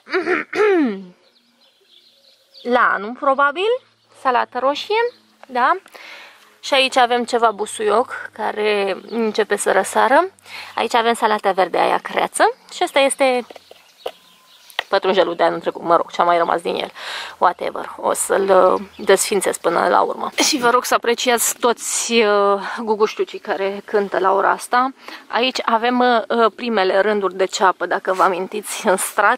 la anul probabil, salata roșie, da? Și aici avem ceva busuioc care începe să răsară. Aici avem salata verde aia creață și asta este pătrunjelul de anul trecut, mă rog, ce-a mai rămas din el, whatever, o să-l desfințez până la urmă. Și vă rog să apreciați toți guguștiucii care cântă la ora asta. Aici avem primele rânduri de ceapă, dacă vă amintiți, în strat.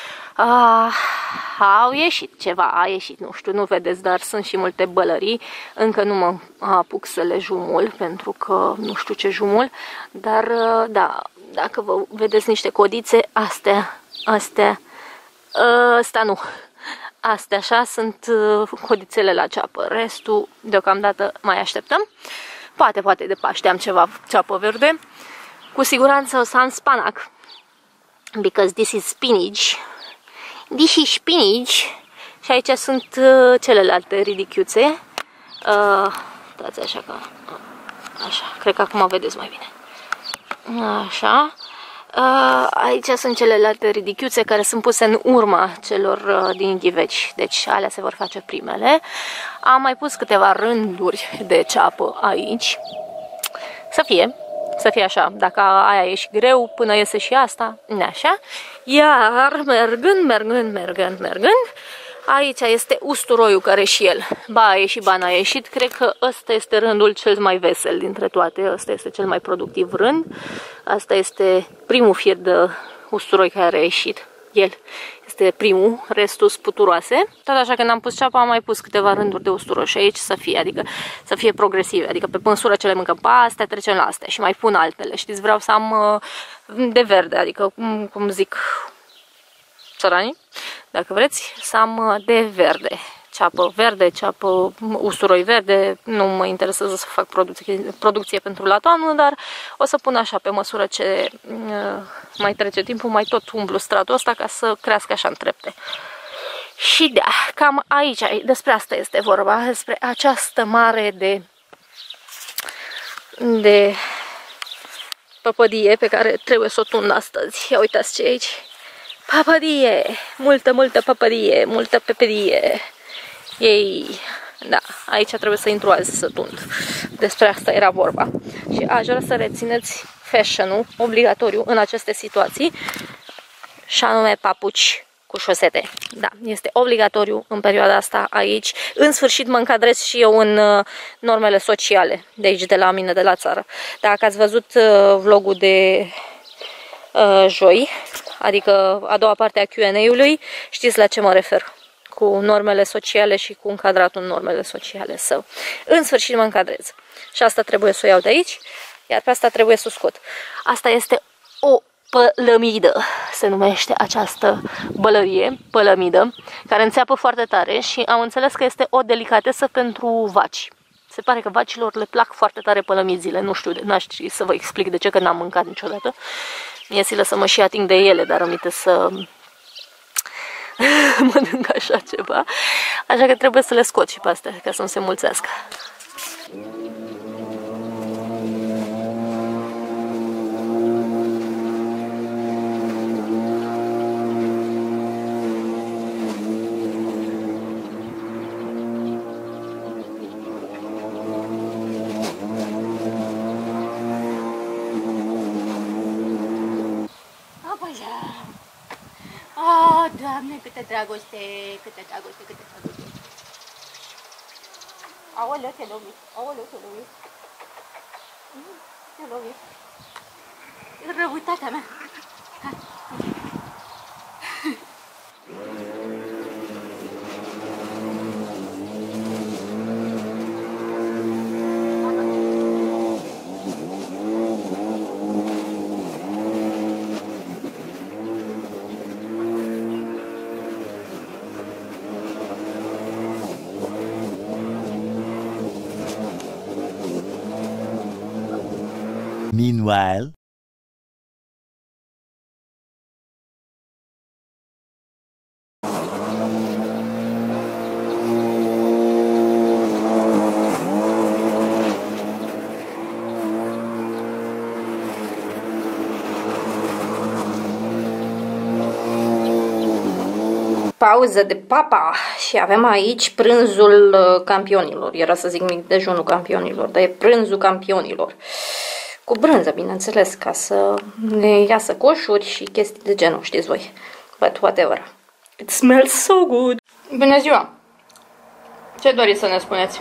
Au ieșit ceva, a ieșit, nu știu, nu vedeți, dar sunt și multe bălării. Încă nu mă apuc să le jumul, pentru că nu știu ce jumul, dar da, dacă vă vedeți niște codițe, astea, nu. Astea așa sunt codițele la ceapă. Restul, deocamdată, mai așteptăm. Poate de Paște am ceva ceapă verde. Cu siguranță o să am spanac. Because this is spinach. This is spinach. Și aici sunt celelalte ridichiuțe. Dați așa că... Așa, cred că acum vedeți mai bine. Așa. Aici sunt celelalte ridichiuțe care sunt puse în urma celor din ghiveci, deci alea se vor face primele. Am mai pus câteva rânduri de ceapă aici, să fie așa, dacă aia e și greu, până iese și asta, așa. Iar mergând, aici este usturoiul care și el, ba a ieșit, ba n-a ieșit. Cred că ăsta este rândul cel mai vesel dintre toate, ăsta este cel mai productiv rând. Asta este primul fir de usturoi care a ieșit, el este primul, restul sputuroase. Tot așa că n-am pus ceapă, am mai pus câteva rânduri de usturoi și aici să fie, adică să fie progresive, adică pe măsură ce le mâncăm pe astea, trecem la astea și mai pun altele, știți, vreau să am de verde, adică, cum zic țăranii, dacă vreți, să am de verde, ceapă verde, ceapă usturoi verde, nu mă interesează să fac producție pentru la toamnă, dar o să pun așa pe măsură ce mai trece timpul, mai tot umblu stratul ăsta ca să crească așa în trepte. Și da, cam aici, despre asta este vorba, despre această mare de păpădie pe care trebuie să o tund astăzi. Ia uitați ce e aici. Păpădie, multă păpădie, multă pepedie. Ei, da, aici trebuie să intru azi să tund. Despre asta era vorba. Și aș vrea să rețineți fashion-ul obligatoriu în aceste situații, și anume papuci cu șosete. Da, este obligatoriu în perioada asta aici. În sfârșit mă încadrez și eu în normele sociale de aici, de la mine, de la țară. Dacă ați văzut vlogul de joi, adică a doua parte a Q&A-ului, știți la ce mă refer cu normele sociale și cu încadratul în normele sociale. În sfârșit mă încadrez. Și asta trebuie să o iau de aici, iar pe asta trebuie să o scot. Asta este o pălămidă, se numește această bălărie, pălămidă, care înțeapă foarte tare și am înțeles că este o delicatesă pentru vaci. Se pare că vacilor le plac foarte tare pălămizile, nu știu, n-aș ști să vă explic de ce, că n-am mâncat niciodată. Mi-e silă să mă și ating de ele, dar aminte să mănânc așa ceva. Așa că trebuie să le scot și pe astea, ca să nu se mulțească. Doamne, câtă dragoste, câtă dragoste, câtă dragoste. Aoleu, te lovi, aoleu, te lovi. Te lovi. E răutatea mea. Meanwhile. Pauză de papa și avem aici prânzul campionilor. Era să zic mic dejunul campionilor, dar e prânzul campionilor. Cu brânză, bineînțeles, ca să ne iasă coșuri și chestii de genul, știți voi. But whatever. It smells so good. Bună ziua! Ce doriți să ne spuneți?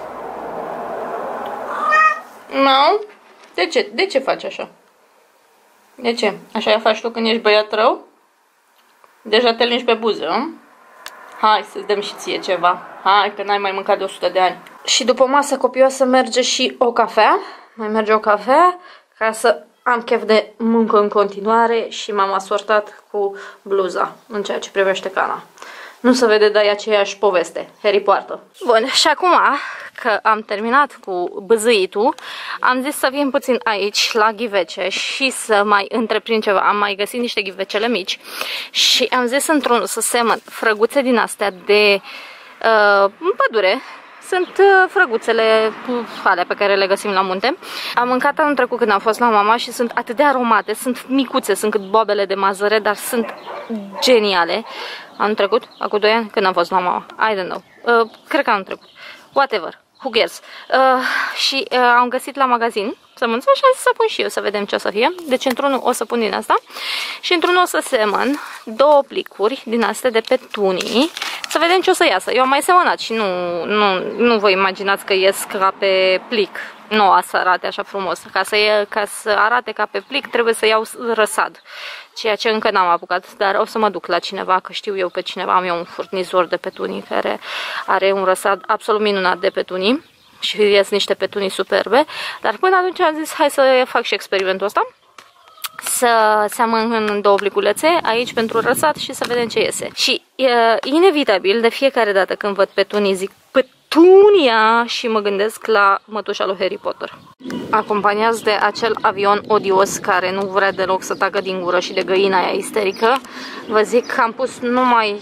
No? De ce faci așa? De ce? Așa faci tu când ești băiat rău? Deja te lingi pe buză, nu? Hai să-ți dăm și ție ceva. Hai că n-ai mai mâncat de 100 de ani. Și după masă copioasă merge și o cafea. Mai merge o cafea ca să am chef de muncă în continuare și m-am asortat cu bluza în ceea ce privește cana. Nu se vede, dar e aceeași poveste. Harry Potter. Bun, și acum că am terminat cu băzâitul, am zis să vin puțin aici la ghivece și să mai întreprind ceva. Am mai găsit niște ghivecele mici și am zis într-unul să semăn frăguțe din astea de pădure. Sunt frăguțele alea pe care le găsim la munte. Am mâncat anul trecut când am fost la mama și sunt atât de aromate, sunt micuțe, sunt cât boabele de mazăre, dar sunt geniale. Anul trecut? Acum 2 ani? Când am fost la mama? I don't know. Cred că anul trecut. Whatever. Who cares? Și am găsit la magazin sămânță și am zis să pun și eu să vedem ce o să fie. Deci într-unul o să pun din asta și într-unul o să semăn 2 plicuri din astea de petunii să vedem ce o să iasă. Eu am mai semănat și nu vă imaginați că ies ca pe plic. Nu o să arate așa frumos. Ca să arate ca pe plic trebuie să iau răsad. Ceea ce încă n-am apucat, dar o să mă duc la cineva, că știu eu pe cineva. Am eu un furnizor de petunii care are un răsad absolut minunat de petunii și ies niște petunii superbe. Dar până atunci am zis hai să fac și experimentul ăsta. Să seamăn în 2 pliculețe aici pentru răsat și să vedem ce iese. Și inevitabil, de fiecare dată când văd petunii zic Petunia și mă gândesc la mătușa lui Harry Potter. Acompaniați de acel avion odios care nu vrea deloc să tacă din gură și de găina aia isterică, vă zic că am pus numai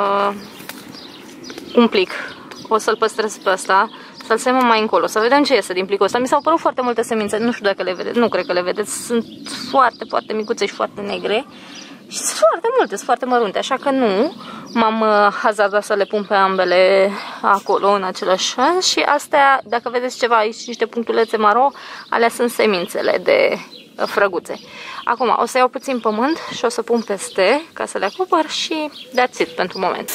un plic. O să-l păstrez pe ăsta, să-l semăn mai încolo, să vedem ce iese din plicul ăsta. Mi s-au părut foarte multe semințe, nu știu dacă le vedeți, nu cred că le vedeți, sunt foarte, foarte micuțe și foarte negre. Și sunt foarte multe, sunt foarte mărunte, așa că nu m-am hazardat să le pun pe ambele acolo, în același fel. Și astea, dacă vedeți ceva aici, niște punctulețe maro, alea sunt semințele de frăguțe. Acum o să iau puțin pământ și o să pun peste ca să le acopăr și that's it pentru moment.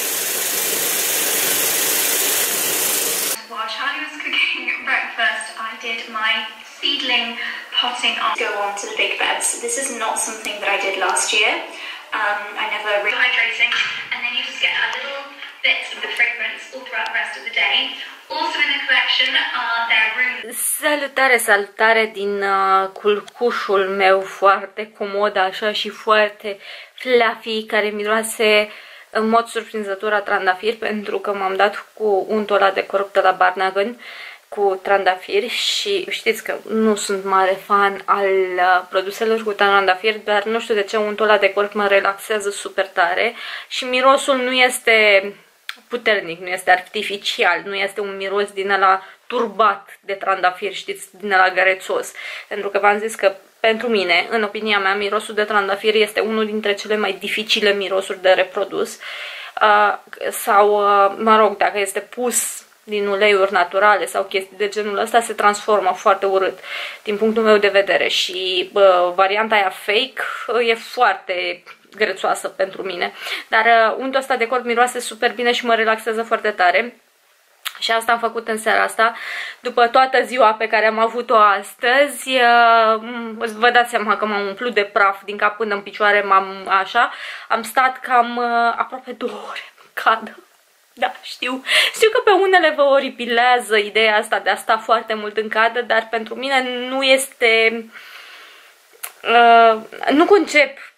While Charlie was cooking breakfast, I did my seedling potting on. Go on to the big beds. This is not something that I did last year. I never really hydrating, and then you just get a little bit of the fragrance all throughout the rest of the day. Also in the collection are their rooms. Salutare, salutare din culcușul meu foarte comod așa și foarte fluffy, care miroase în mod surprinzător a trandafir, pentru că m-am dat cu untul ăla de corp de la Barnagan cu trandafiri și știți că nu sunt mare fan al produselor cu trandafiri, dar nu știu de ce untul ăla de corp mă relaxează super tare și mirosul nu este puternic, nu este artificial, nu este un miros din ăla turbat de trandafiri, știți, din ăla gărețos. Pentru că v-am zis că pentru mine, în opinia mea, mirosul de trandafiri este unul dintre cele mai dificile mirosuri de reprodus. Sau, mă rog, dacă este pus din uleiuri naturale sau chestii de genul ăsta, se transformă foarte urât din punctul meu de vedere și varianta aia fake e foarte grețoasă pentru mine. Dar untul ăsta de corp miroase super bine și mă relaxează foarte tare. Și asta am făcut în seara asta, după toată ziua pe care am avut-o astăzi. Vă dați seama că m-am umplut de praf din cap până în picioare, am stat cam aproape 2 ore în cadă. Da, știu că pe unele vă oripilează ideea asta de a sta foarte mult în cadă, dar pentru mine nu este... nu concep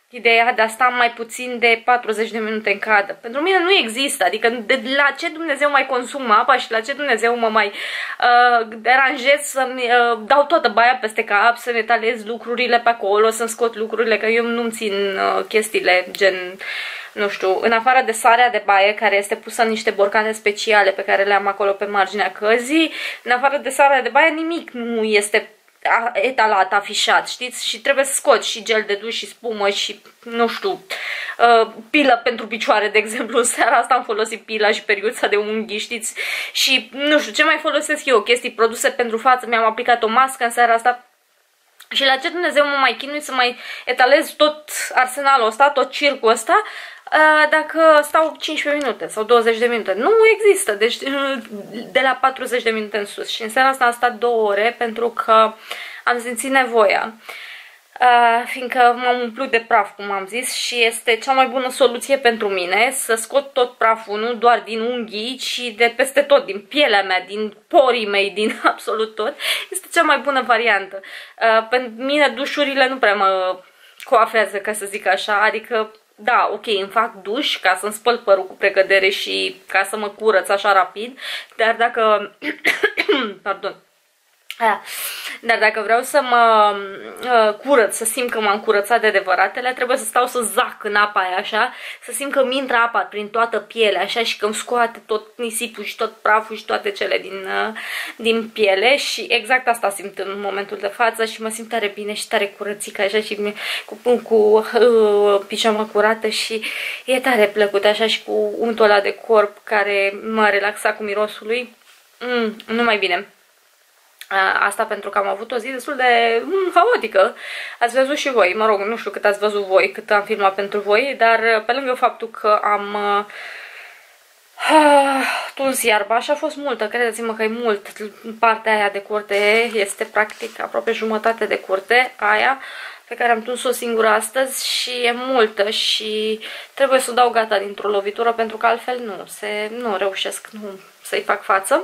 ideea de a sta mai puțin de 40 de minute în cadă. Pentru mine nu există, adică de la ce Dumnezeu mai consum apa și la ce Dumnezeu mă mai deranjez să-mi dau toată baia peste cap, să-mi etalez lucrurile pe acolo, să-mi scot lucrurile, că eu nu-mi țin chestiile gen... Nu știu, în afară de sarea de baie, care este pusă în niște borcane speciale pe care le am acolo pe marginea căzii, în afară de sarea de baie nimic nu este etalat, afișat, știți? Și trebuie să scoți și gel de duș și spumă și, nu știu, pilă pentru picioare, de exemplu. În seara asta am folosit pila și periuța de unghii, știți? Și, nu știu, ce mai folosesc eu? Chestii, produse pentru față, mi-am aplicat o mască în seara asta. Și la ce Dumnezeu mă mai chinui să mai etalez tot arsenalul ăsta, tot circul ăsta, dacă stau 15 minute sau 20 de minute. Nu există, deci de la 40 de minute în sus. Și în seara asta am stat 2 ore pentru că am simțit nevoia. Fiindcă m-am umplut de praf, cum am zis, și este cea mai bună soluție pentru mine să scot tot praful, nu doar din unghii, ci de peste tot, din pielea mea, din porii mei, din absolut tot. Este cea mai bună variantă. Pentru mine dușurile nu prea mă coafează, ca să zic așa, adică da, ok, îmi fac duș ca să-mi spăl părul cu precădere și ca să mă curăț așa rapid, dar dacă... Pardon. Dar dacă vreau să mă curăț, să simt că m-am curățat de adevăratele, trebuie să stau să zac în apa aia așa, să simt că mi intră apa prin toată pielea așa și că îmi scoate tot nisipul și tot praful și toate cele din piele și exact asta simt în momentul de față și mă simt tare bine și tare curățică așa și cu pijama curată și e tare plăcut așa și cu untul ăla de corp care mă relaxa cu mirosul lui. Numai bine. Asta pentru că am avut o zi destul de haotică. Ați văzut și voi, mă rog, nu știu cât ați văzut voi, cât am filmat pentru voi, dar pe lângă faptul că am tuns iarba și a fost multă, credeți-mă că e mult. Partea aia de curte este practic aproape jumătate de curte, aia pe care am tuns-o singură astăzi și e multă și trebuie să o dau gata dintr-o lovitură pentru că altfel nu reușesc să-i fac față.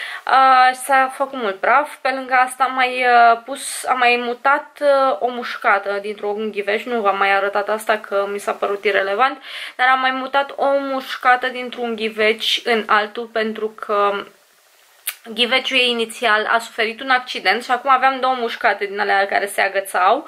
S-a făcut mult praf. Pe lângă asta am mai mutat o mușcată dintr-un ghiveș. Nu v-am mai arătat asta că mi s-a părut irelevant, dar am mai mutat o mușcată dintr-un ghiveci în altul pentru că ghiveciul ei inițial a suferit un accident și acum aveam 2 mușcate din alea care se agățau,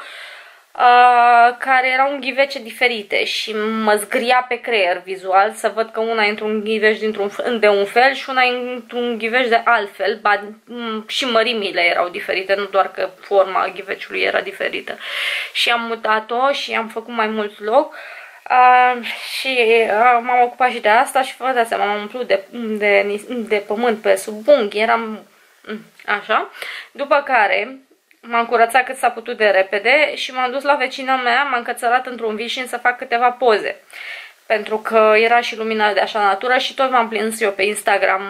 care erau ghivece diferite și mă zgria pe creier vizual să văd că una e într-un ghiveș de un fel și una e într-un ghiveș de altfel, și mărimile erau diferite, nu doar că forma ghiveciului era diferită. Și am mutat-o și am făcut mai mult loc și m-am ocupat și de asta și vă dați seama, m-am umplut de pământ pe sub unghi, eram așa, după care m-am curățat cât s-a putut de repede și m-am dus la vecina mea, m-am cățărat într-un vișin să fac câteva poze. Pentru că era și lumina de așa natură și tot m-am plâns eu pe Instagram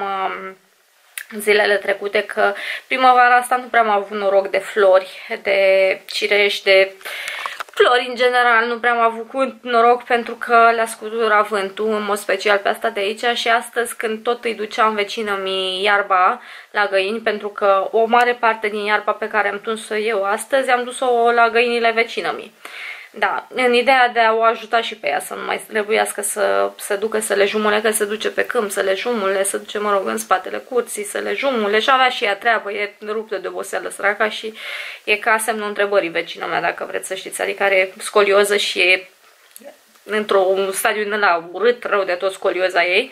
zilele trecute că primăvara asta nu prea am avut noroc de flori, de cireși, de flori în general, nu prea am avut noroc pentru că le-a scuturat vântul, în mod special pe asta de aici și astăzi când tot îi duceam vecină-mi iarba la găini, pentru că o mare parte din iarba pe care am tuns-o eu astăzi am dus-o la găinile vecină-mi. Da, în ideea de a o ajuta și pe ea să nu mai trebuiască să se ducă să le jumule, că se duce pe câmp, să le jumule, să duce, mă rog, în spatele curții, să le jumule și avea și ea treabă, e ruptă de oboseală săraca și e ca semnul întrebării vecina mea, dacă vreți să știți, adică are scolioză și e într-un stadiu din ăla urât, rău de tot scolioza ei.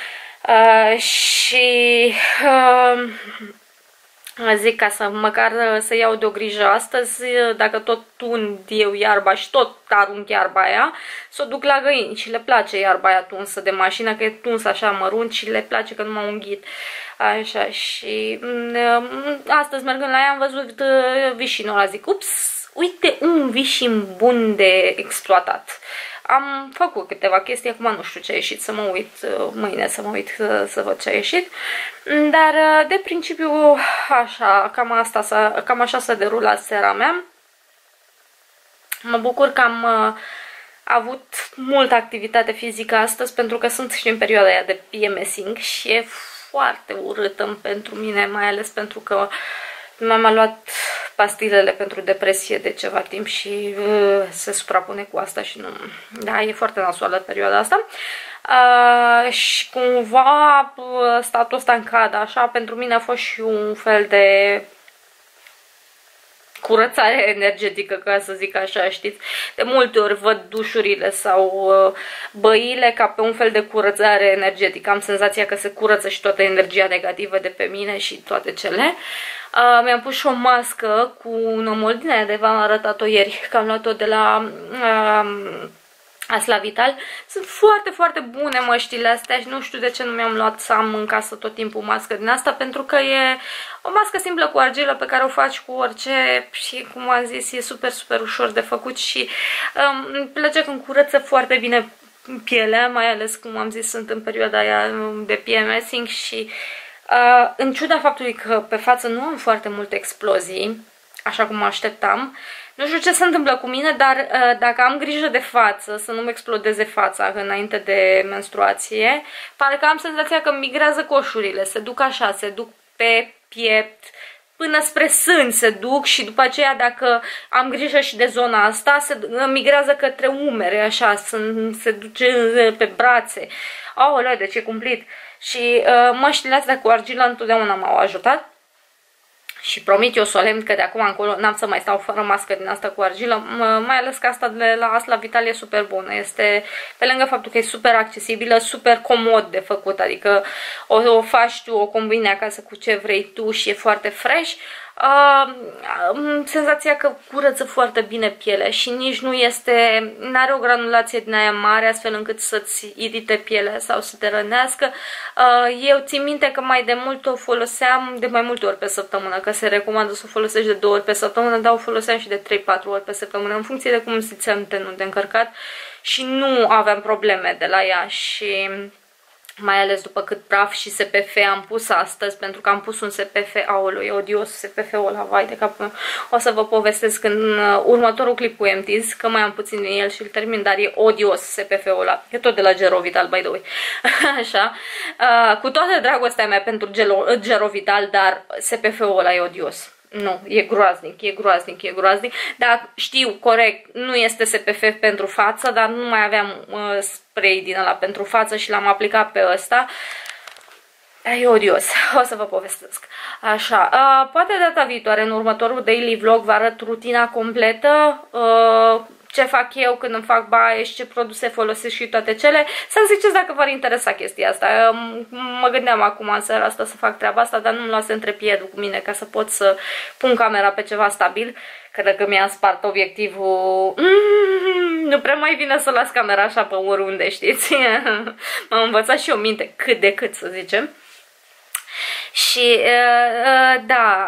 Zic ca să măcar să iau de o grijă astăzi, dacă tot tund eu iarba și tot arunc iarba aia, să o duc la găini și le place iarba aia tunsă de mașină, că e tunsă așa mărunt și le place că nu m-a unghit. Așa, și astăzi mergând la ea am văzut vișinul ăla, zic, ups, uite un vișin bun de exploatat. Am făcut câteva chestii, acum nu știu ce a ieșit, să mă uit mâine, să mă uit să văd ce a ieșit. Dar de principiu așa, cam așa s-a derulat seara mea. Mă bucur că am avut multă activitate fizică astăzi pentru că sunt și în perioada aia de PMSing și e foarte urâtă pentru mine, mai ales pentru că m-am luat pastilele pentru depresie de ceva timp și se suprapune cu asta și nu... Da, e foarte nasoală perioada asta. Și cumva statul ăsta în cadă, așa, pentru mine a fost și un fel de curățare energetică, ca să zic așa, știți? De multe ori văd dușurile sau băile ca pe un fel de curățare energetică. Am senzația că se curăță și toată energia negativă de pe mine și toate cele. Mi-am pus și o mască cu Nomol din aia de v-am arătat-o ieri, că am luat-o de la Asla Vital. Sunt foarte, foarte bune măștile astea și nu știu de ce nu mi-am luat să am în casă tot timpul mască din asta, pentru că e o mască simplă cu argilă pe care o faci cu orice și, cum am zis, e super, super ușor de făcut și îmi place când curăță foarte bine pielea, mai ales, cum am zis, sunt în perioada aia de PMSing și în ciuda faptului că pe față nu am foarte multe explozii, așa cum mă așteptam, nu știu ce se întâmplă cu mine, dar dacă am grijă de față, să nu-mi explodeze fața înainte de menstruație, parcă am senzația că migrează coșurile, se duc așa, se duc pe piept, până spre sân se duc și după aceea, dacă am grijă și de zona asta, se migrează către umere, așa, se duce pe brațe. Aoleu, deci e cumplit. Și măștile astea cu argilă întotdeauna m-au ajutat. Și promit eu solemn că de acum încolo n-am să mai stau fără mască din asta cu argilă, mai ales că asta de la Asla Vital e super bună. Este, pe lângă faptul că e super accesibilă, super comod de făcut, adică o faci tu, o combini acasă cu ce vrei tu și e foarte fresh. Senzația că curăță foarte bine pielea și nici nu este, n-are o granulație din aia mare astfel încât să-ți irite pielea sau să te rănească. Eu țin minte că mai de mult o foloseam de mai multe ori pe săptămână, că se recomandă să o folosești de 2 ori pe săptămână, dar o foloseam și de 3-4 ori pe săptămână, în funcție de cum simțeam tenul de încărcat și nu aveam probleme de la ea și... mai ales după cât praf și SPF am pus astăzi, pentru că am pus un SPF, aoleu, e odios SPF-ul ăla, vai de capul meu. O să vă povestesc în următorul clip cu Empties, că mai am puțin din el și îl termin, dar e odios SPF-ul ăla. E tot de la Gerovital, by the way. Așa. Cu toată dragostea mea pentru Gerovital, dar SPF-ul ăla e odios. Nu, e groaznic, e groaznic, e groaznic. Dar știu, corect, nu este SPF pentru față, dar nu mai aveam spray din ăla pentru față și l-am aplicat pe ăsta. E odios, o să vă povestesc. Așa, poate data viitoare, în următorul daily vlog, vă arăt rutina completă, ce fac eu când îmi fac baie și ce produse folosesc și toate cele. Să-mi ziceți dacă v-ar interesa chestia asta. Mă gândeam acum în seara asta să fac treaba asta, dar nu-mi luase întrepiedul cu mine ca să pot să pun camera pe ceva stabil. Că dacă mi-am spart obiectivul, nu prea mai vine să las camera așa pe oriunde, știți? M-am învățat și eu minte cât de cât, să zicem. Și da,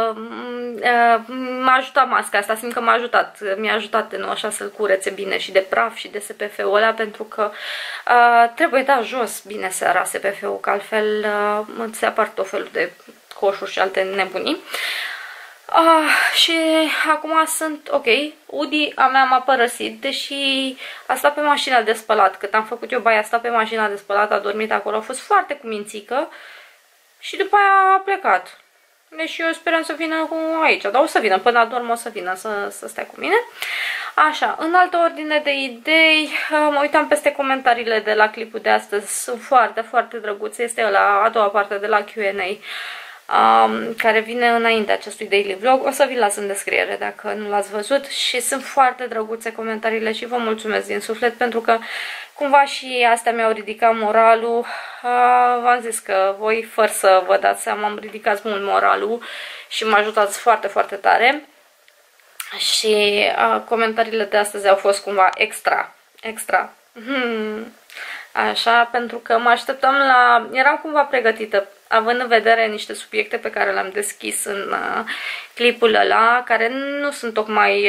m-a ajutat masca asta, simt că m-a ajutat, mi-a ajutat de nou așa să-l curețe bine și de praf și de SPF-ul ăla, pentru că trebuie dat jos bine seara SPF-ul, că altfel se apar tot felul de coșuri și alte nebunii. Și acum sunt ok. Udi a mea m-a părăsit, deși a stat pe mașina de spălat. Cât am făcut eu baia, a stat pe mașina de spălat, a dormit acolo, a fost foarte cumințică. Și după aia a plecat. Deci eu speram să vină aici. Dar o să vină, până adorm o să vină să stea cu mine. Așa, în altă ordine de idei, mă uitam peste comentariile de la clipul de astăzi. Sunt foarte, foarte drăguțe. Este la a doua parte de la Q&A, care vine înainte acestui daily vlog. O să vi-l las în descriere dacă nu l-ați văzut. Și sunt foarte drăguțe comentariile și vă mulțumesc din suflet, pentru că cumva și astea mi-au ridicat moralul. V-am zis că voi, fără să vă dați seama, îmi ridicați mult moralul și mă ajutați foarte, foarte tare. Și comentariile de astăzi au fost cumva extra. Așa, pentru că mă așteptam la... Eram cumva pregătită, având în vedere niște subiecte pe care le-am deschis în clipul ăla, care nu sunt tocmai...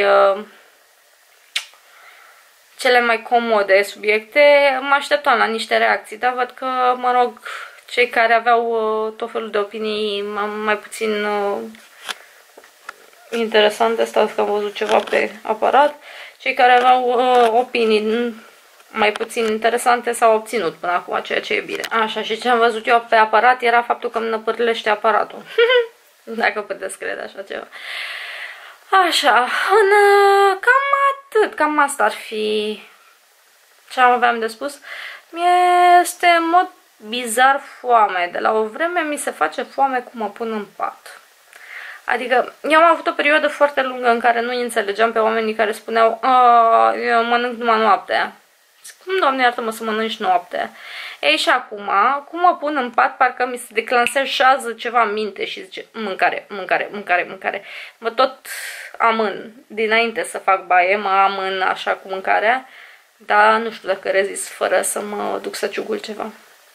cele mai comode subiecte, mă așteptam la niște reacții, dar văd că, mă rog, cei care aveau tot felul de opinii mai puțin interesante, stați că am văzut ceva pe aparat, cei care aveau opinii mai puțin interesante s-au obținut până acum, ceea ce e bine. Așa, și ce am văzut eu pe aparat era faptul că îmi năpârlește aparatul. Dacă puteți crede așa ceva. Așa, cam atât, cam asta ar fi ce aveam de spus. Mi-este în mod bizar foame. De la o vreme mi se face foame cum mă pun în pat. Adică eu am avut o perioadă foarte lungă în care nu înțelegeam pe oamenii care spuneau eu mănânc numai noaptea. Cum, Doamne iartă-mă, să mănânci noaptea? Ei, și acum, cum mă pun în pat, parcă mi se declanșează ceva în minte și zice mâncare, mâncare, mâncare, mâncare. Mă tot amân. Dinainte să fac baie, mă amân așa cu mâncarea, dar nu știu dacă rezist fără să mă duc să ciugul ceva.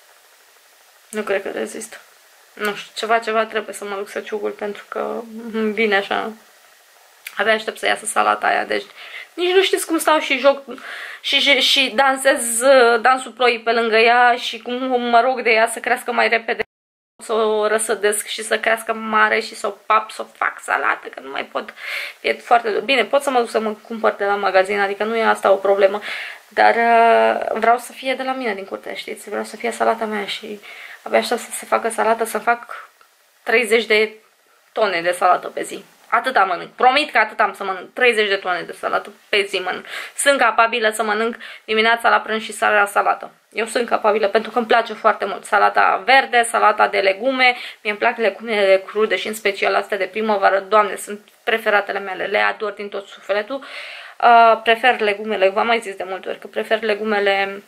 Nu cred că rezist. Nu știu, ceva trebuie să mă duc să ciugul pentru că vine așa. Abia aștept să iasă salata aia, deci nici nu știți cum stau și joc și dansez dansul ploii pe lângă ea și cum mă rog de ea să crească mai repede, să o răsădesc și să crească mare și să o pap, să o fac salată, că nu mai pot. E foarte bine, pot să mă duc să mă cumpăr de la magazin, adică nu e asta o problemă, dar vreau să fie de la mine din curte, știți? Vreau să fie salata mea și abia aștept să se facă salată, să fac 30 de tone de salată pe zi. Atâta mănânc. Promit că atât am să mănânc. 30 de tone de salată pe zi mănânc. Sunt capabilă să mănânc dimineața la prânz și seara salată. Eu sunt capabilă pentru că îmi place foarte mult. Salata verde, salata de legume. Mie îmi plac legumele crude și în special astea de primăvară. Doamne, sunt preferatele mele. Le ador din tot sufletul. Prefer legumele, v-am mai zis de multe ori că prefer legumele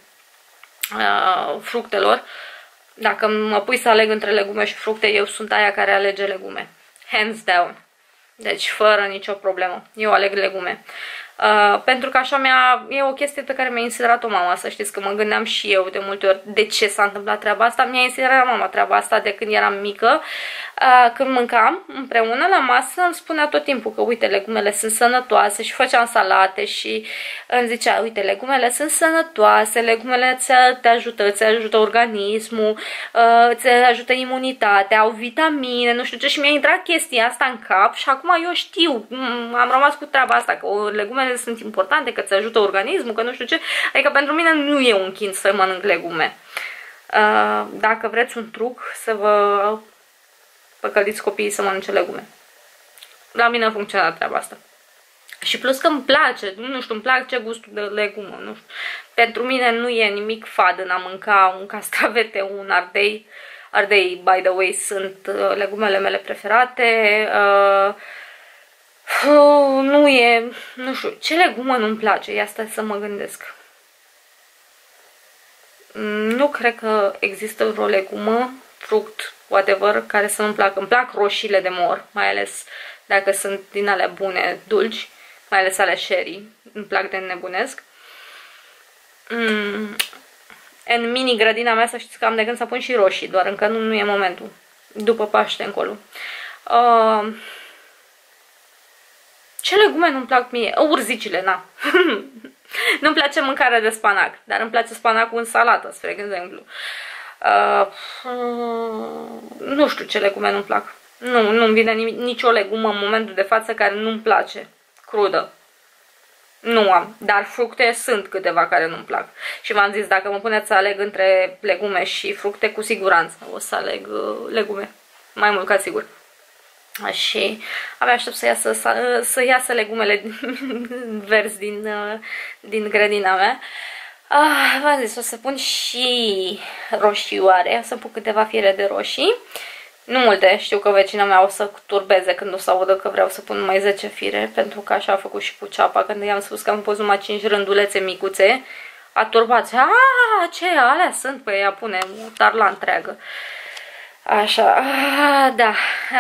fructelor. Dacă mă pui să aleg între legume și fructe, eu sunt aia care alege legume. Hands down. Deci, fără nicio problemă. Eu aleg legume. Pentru că așa e o chestie pe care mi-a insinuat-o mama, să știți că mă gândeam și eu de multe ori de ce s-a întâmplat treaba asta. Mi-a insinuat mama treaba asta de când eram mică. Când mâncam împreună la masă, îmi spunea tot timpul că uite, legumele sunt sănătoase și făceam salate și îmi zicea, uite, legumele sunt sănătoase, legumele te ajută organismul, îți ajută imunitatea, au vitamine, nu știu ce, și mi-a intrat chestia asta în cap și acum eu știu, am rămas cu treaba asta, că legumele sunt importante, că îți ajută organismul, că nu știu ce, adică pentru mine nu e un chin să mănânc legume. Dacă vreți un truc, să vă păcăliți copiii să mănânce legume. La mine a funcționat treaba asta. Și plus că îmi place, nu știu, îmi place gustul de legumă, nu știu. Pentru mine nu e nimic fad în a mânca un castravete, un ardei. Ardei, by the way, sunt legumele mele preferate. Nu e, nu știu, ce legumă nu-mi place? Ia stai să mă gândesc. Nu cred că există vreo legumă, fruct, whatever, care să nu-mi placă. Îmi plac roșiile de mor, mai ales dacă sunt din alea bune, dulci, mai ales alea sherry. Îmi plac de nebunesc. În mini-grădina mea să știți că am de gând să pun și roșii, doar încă nu e momentul. După Paște încolo. Ce legume nu-mi plac mie? Urzicile, na. Nu-mi place mâncarea de spanac, dar îmi place spanacul în salată, spre exemplu. Nu știu ce legume nu-mi plac. Nu-mi vine nicio legumă în momentul de față care nu-mi place. Crudă. Nu am, dar fructe sunt câteva care nu-mi plac. Și v-am zis, dacă mă puneți să aleg între legume și fructe, cu siguranță o să aleg legume. Mai mult ca sigur. Și abia aștept să iasă legumele verzi din grădina mea. V-am zis, o să pun și roșioare, o să pun câteva fiere de roșii. Nu multe, știu că vecina mea o să turbeze când o să audă că vreau să pun numai 10 fire, pentru că așa a făcut și cu ceapa, când i-am spus că am pus numai 5 rândulețe micuțe, a turbat, ce alea sunt, păi ea pune o tarla întreagă. Așa, da,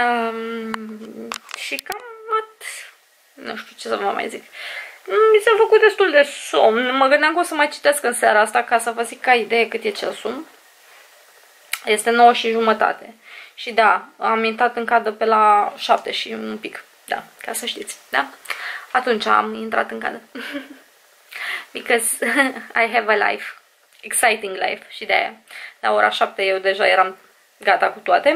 și cam nu știu ce să vă mai zic. Mi s-a făcut destul de somn, mă gândeam că o să mai citesc în seara asta ca să vă zic ca idee cât e ceasul. Este 9:30. Și da, am intrat în cadă pe la 7 și un pic, da, ca să știți, da? Atunci am intrat în cadă. Because I have a life, exciting life, și de aia. La ora 7 eu deja eram gata cu toate.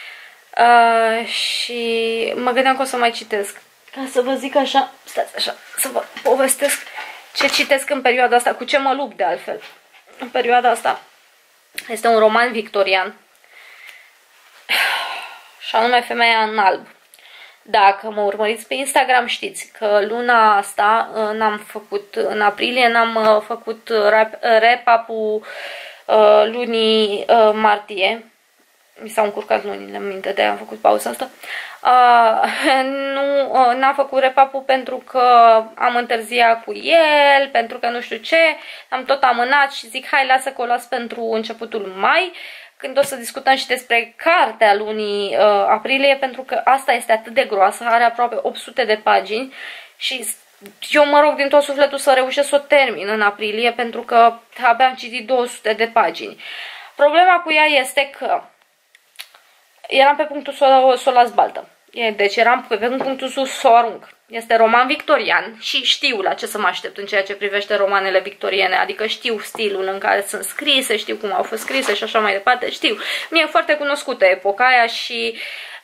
Și mă gândeam că o să mai citesc. Ca să vă zic așa, stați așa, să vă povestesc ce citesc în perioada asta, cu ce mă lupt de altfel. În perioada asta este un roman victorian și anume Femeia în alb, Dacă mă urmăriți pe Instagram știți că luna asta în aprilie n-am făcut wrap-up-ul lunii martie. Mi s-au încurcat lunile în minte, de-aia am făcut pauza asta. N-am făcut wrap-up-ul pentru că am întârziat cu el, pentru că nu știu ce, am tot amânat și zic hai lasă că o las pentru începutul mai, când o să discutăm și despre cartea lunii aprilie, pentru că asta este atât de groasă, are aproape 800 de pagini și eu mă rog din tot sufletul să reușesc să o termin în aprilie, pentru că abia am citit 200 de pagini. Problema cu ea este că eram pe punctul să o las baltă. Deci eram pe punctul să o arunc. Este roman victorian și știu la ce să mă aștept în ceea ce privește romanele victoriene, adică știu stilul în care sunt scrise, știu cum au fost scrise și așa mai departe, știu. Mie e foarte cunoscută epoca aia și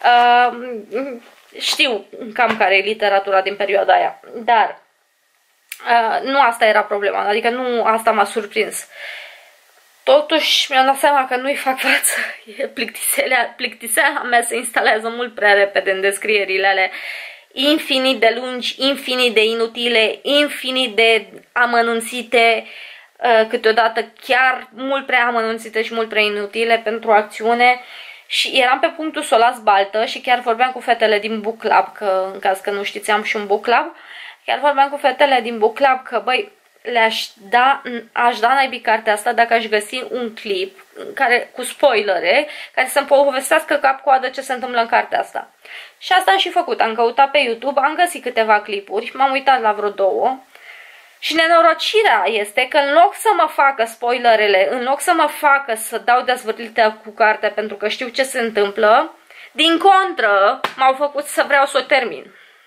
știu cam care e literatura din perioada aia, dar nu asta era problema, adică nu asta m-a surprins. Totuși mi-am dat seama că nu-i fac față. Plictiseala mea se instalează mult prea repede în descrierile alea infinit de lungi, infinit de inutile, infinit de amănunțite, câteodată chiar mult prea amănunțite și mult prea inutile pentru acțiune. Și eram pe punctul să o las baltă și chiar vorbeam cu fetele din book club, că în caz că nu știți am și un book club, chiar vorbeam cu fetele din book club că băi, aș da naibii cartea asta dacă aș găsi un clip cu spoilere care să-mi povestească cap-coadă ce se întâmplă în cartea asta. Și asta am și făcut, am căutat pe YouTube, am găsit câteva clipuri, m-am uitat la vreo 2 și nenorocirea este că în loc să mă facă spoilerele, în loc să mă facă să dau dezvăluirea cu cartea pentru că știu ce se întâmplă, din contră m-au făcut să vreau să o termin.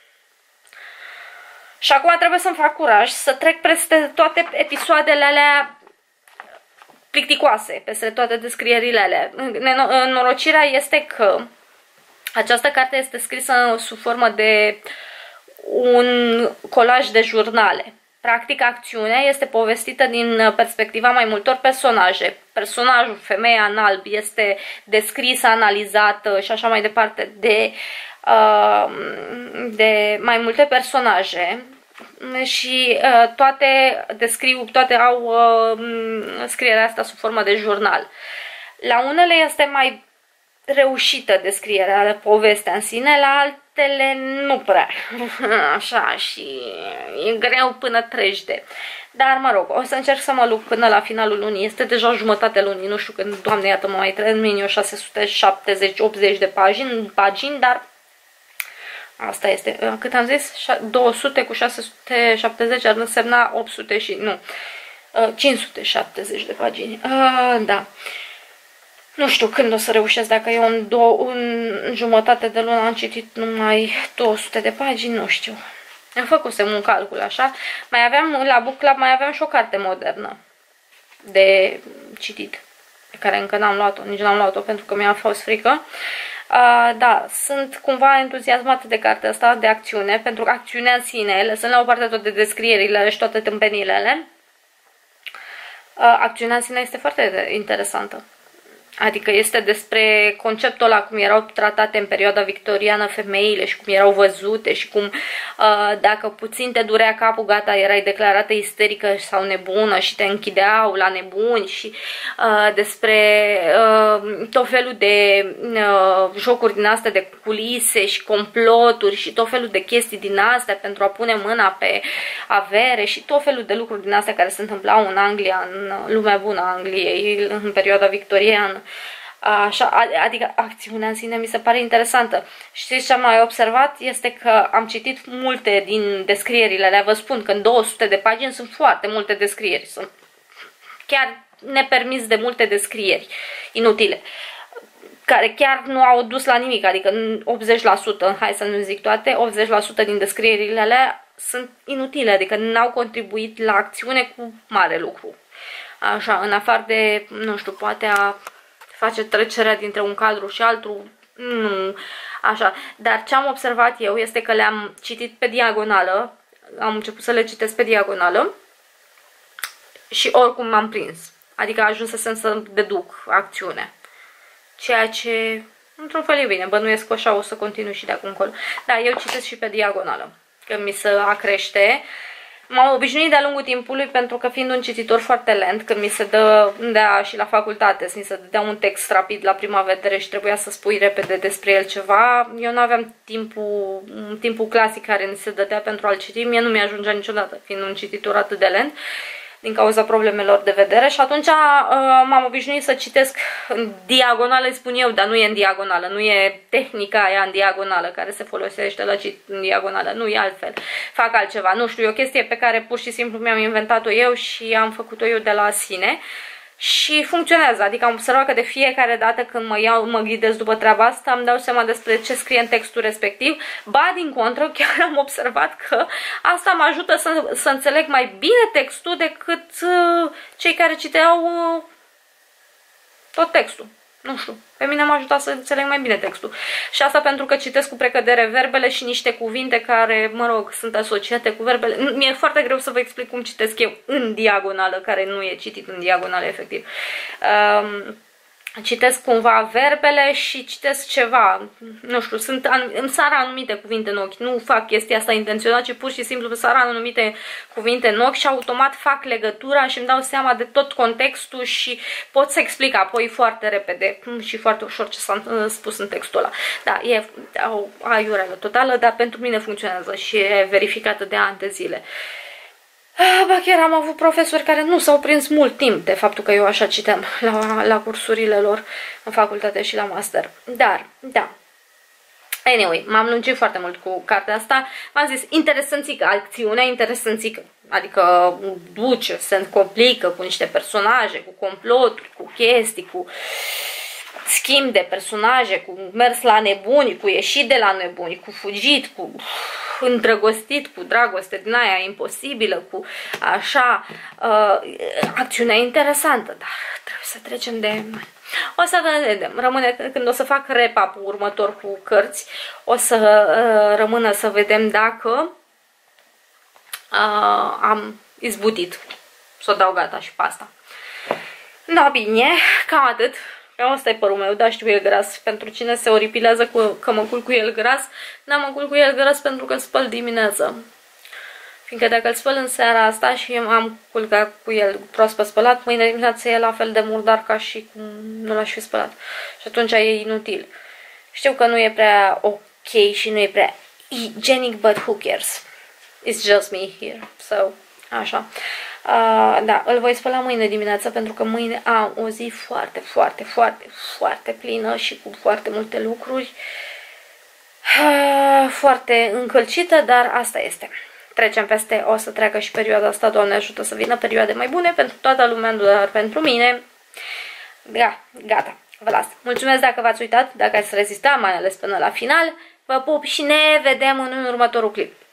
Și acum trebuie să-mi fac curaj să trec peste toate episoadele alea plicticoase, peste toate descrierile alea. Nenorocirea este că această carte este scrisă sub formă de un colaj de jurnale. Practic, acțiunea este povestită din perspectiva mai multor personaje. Personajul, femeia în alb, este descrisă, analizată și așa mai departe de mai multe personaje și toate au scrierea asta sub formă de jurnal. La unele este mai reușită descrierea, povestea în sine, la altele nu prea. Așa, și e greu până treci de. Dar mă rog, o să încerc să mă lupt până la finalul lunii. Este deja jumătate lunii, nu știu când, Doamne, iată, mă mai termin eu 670-80 de pagini, dar asta este, cât am zis? 200 cu 670 ar însemna 800 și, nu, 570 de pagini. Da. Nu știu când o să reușesc, dacă eu în jumătate de lună am citit numai 200 de pagini, nu știu. Am făcusem un calcul așa. Mai aveam, la book club mai aveam și o carte modernă de citit, pe care încă n-am luat-o, nici n-am luat-o pentru că mi-a fost frică. Da, sunt cumva entuziasmată de cartea asta, de acțiune, pentru că acțiunea în sine, lăsând la o parte toate descrierile și toate tâmpenilele, acțiunea în sine este foarte interesantă. Adică este despre conceptul ăla, cum erau tratate în perioada victoriană femeile și cum erau văzute și cum dacă puțin te durea capul, gata, erai declarată isterică sau nebună și te închideau la nebuni și despre tot felul de jocuri din astea de culise și comploturi și tot felul de chestii din astea pentru a pune mâna pe avere și tot felul de lucruri din astea care se întâmplau în Anglia, în lumea bună a Angliei, în perioada victoriană. Așa, adică acțiunea în sine mi se pare interesantă. Știți ce am mai observat? Este că am citit multe din descrierile alea. Vă spun că în 200 de pagini sunt foarte multe descrieri. Sunt chiar nepermis de multe descrieri inutile, care chiar nu au dus la nimic. Adică 80%, hai să nu zic toate, 80% din descrierile alea sunt inutile. Adică n-au contribuit la acțiune cu mare lucru. Așa, în afară de, nu știu, poate a face trecerea dintre un cadru și altul, nu, așa. Dar ce am observat eu este că le-am citit pe diagonală, am început să le citesc pe diagonală și oricum m-am prins. Adică ajunsesem să deduc acțiunea. Ceea ce Într-un fel e bine, bănuiesc că așa o să continui și de acum încolo. Da, eu citesc și pe diagonală, că mi se acrește. M-am obișnuit de-a lungul timpului pentru că fiind un cititor foarte lent, când mi se dădea și la facultate, mi se dădea un text rapid la prima vedere și trebuia să spui repede despre el ceva, eu nu aveam timpul clasic care mi se dădea pentru a-l citi, mie nu mi-ajungea niciodată, fiind un cititor atât de lent, din cauza problemelor de vedere și atunci m-am obișnuit să citesc în diagonală, îi spun eu, dar nu e în diagonală, nu e tehnica aia în diagonală care se folosește la citit în diagonală, nu e altfel, fac altceva, nu știu, e o chestie pe care pur și simplu mi-am inventat-o eu și am făcut-o eu de la sine și funcționează, adică am observat că de fiecare dată când mă ghidez după treaba asta, îmi dau seama despre ce scrie în textul respectiv, ba din contră, chiar am observat că asta mă ajută să înțeleg mai bine textul decât cei care citeau tot textul. Nu știu, pe mine m-a ajutat să înțeleg mai bine textul. Și asta pentru că citesc cu precădere verbele și niște cuvinte care, mă rog, sunt asociate cu verbele. Mi-e foarte greu să vă explic cum citesc eu în diagonală, care nu e citit în diagonală, efectiv. Citesc cumva verbele și citesc ceva, nu știu, îmi sar anumite cuvinte în ochi, nu fac chestia asta intenționat, ci pur și simplu îmi sar anumite cuvinte în ochi și automat fac legătura și îmi dau seama de tot contextul și pot să explic apoi foarte repede și foarte ușor ce s-a spus în textul ăla. Da, e o aiurelă totală, dar pentru mine funcționează și e verificată de ani de zile. Ba chiar am avut profesori care nu s-au prins mult timp de faptul că eu așa citeam la cursurile lor în facultate și la master. Dar, da. Anyway, m-am lungit foarte mult cu cartea asta. V-am zis, interesanțică, acțiunea interesanțică. Adică duce, se complică cu niște personaje, cu comploturi, cu chestii, cu schimb de personaje, cu mers la nebuni, cu ieșit de la nebuni, cu fugit, cu îndrăgostit, cu dragoste din aia imposibilă, cu așa, acțiunea interesantă, dar trebuie să trecem de... O să vedem, rămâne, când o să fac recap următor cu cărți, o să rămână să vedem dacă am izbutit să o dau gata și pe asta. Da, bine, cam atât. Cam asta e părul meu, da, știu, e gras. Pentru cine se oripilează că mă culc cu el gras, n-am mă culc cu el gras pentru că îl spăl dimineața. Fiindcă dacă îl spăl în seara asta și am culcat cu el proaspăt spălat, mâine dimineața e la fel de murdar ca și cum nu l-aș fi spălat. Și atunci e inutil. Știu că nu e prea ok și nu e prea hygienic, but who cares? It's just me here. So, așa. Da, îl voi spăla mâine dimineața pentru că mâine am o zi foarte, foarte, foarte, foarte plină și cu foarte multe lucruri. Foarte încălcită, dar asta este. Trecem peste, o să treacă și perioada asta, Doamne ajută să vină perioade mai bune pentru toată lumea, doar pentru mine. Da, gata, vă las. Mulțumesc dacă v-ați uitat, dacă ați rezistat, mai ales până la final. Vă pup și ne vedem în următorul clip.